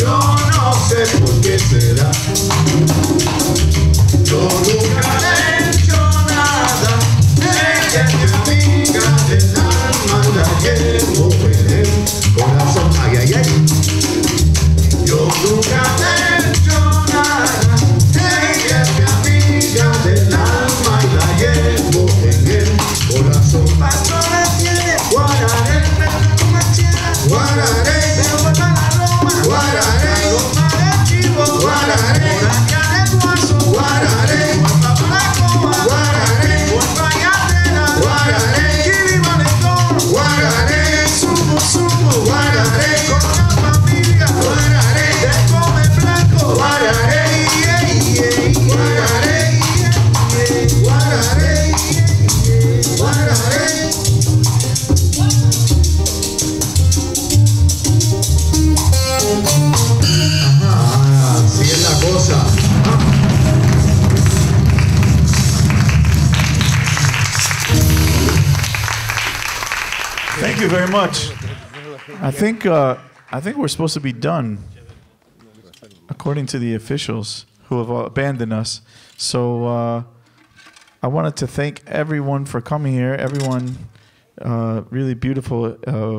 Yo no sé por qué será. Yo nunca le he hecho nada. Ella es mi amiga del alma, la llevo en el corazón. Ay, ay, ay. Yo nunca le he hecho nada. Ella es mi amiga del alma y la llevo en el corazón. Pastora tiene guararé, guararé, devuelva la Roma, guararé, Roma de chivo, guararé, oraca de guaso, guararé, guapa para coa, guararé, guapa yatera, guararé, kiriba de toro, guararé, sumo, sumo, guararé, con la familia, guararé, de come blanco, guararé, guararé, guararé, guararé. Ajá, así es la cosa. Thank you very much. I think we're supposed to be done, according to the officials who have abandoned us. So I wanted to thank everyone for coming here. Everyone, really beautiful,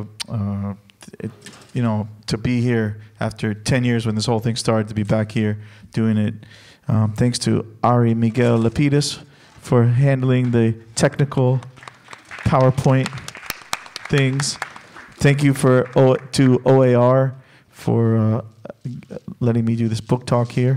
to be here after 10 years when this whole thing started, to be back here doing it. Thanks to Ari Miguel Lapidus for handling the technical PowerPoint things. Thank you to OAR for letting me do this book talk here.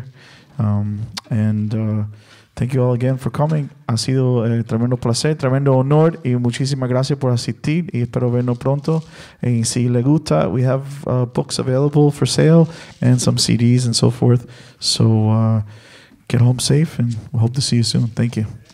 Thank you all again for coming. Ha sido tremendo placer, tremendo honor y muchísimas gracias por asistir y espero vernos pronto. Y si le gusta, we have books available for sale and some CDs and so forth. So get home safe and we hope to see you soon. Thank you.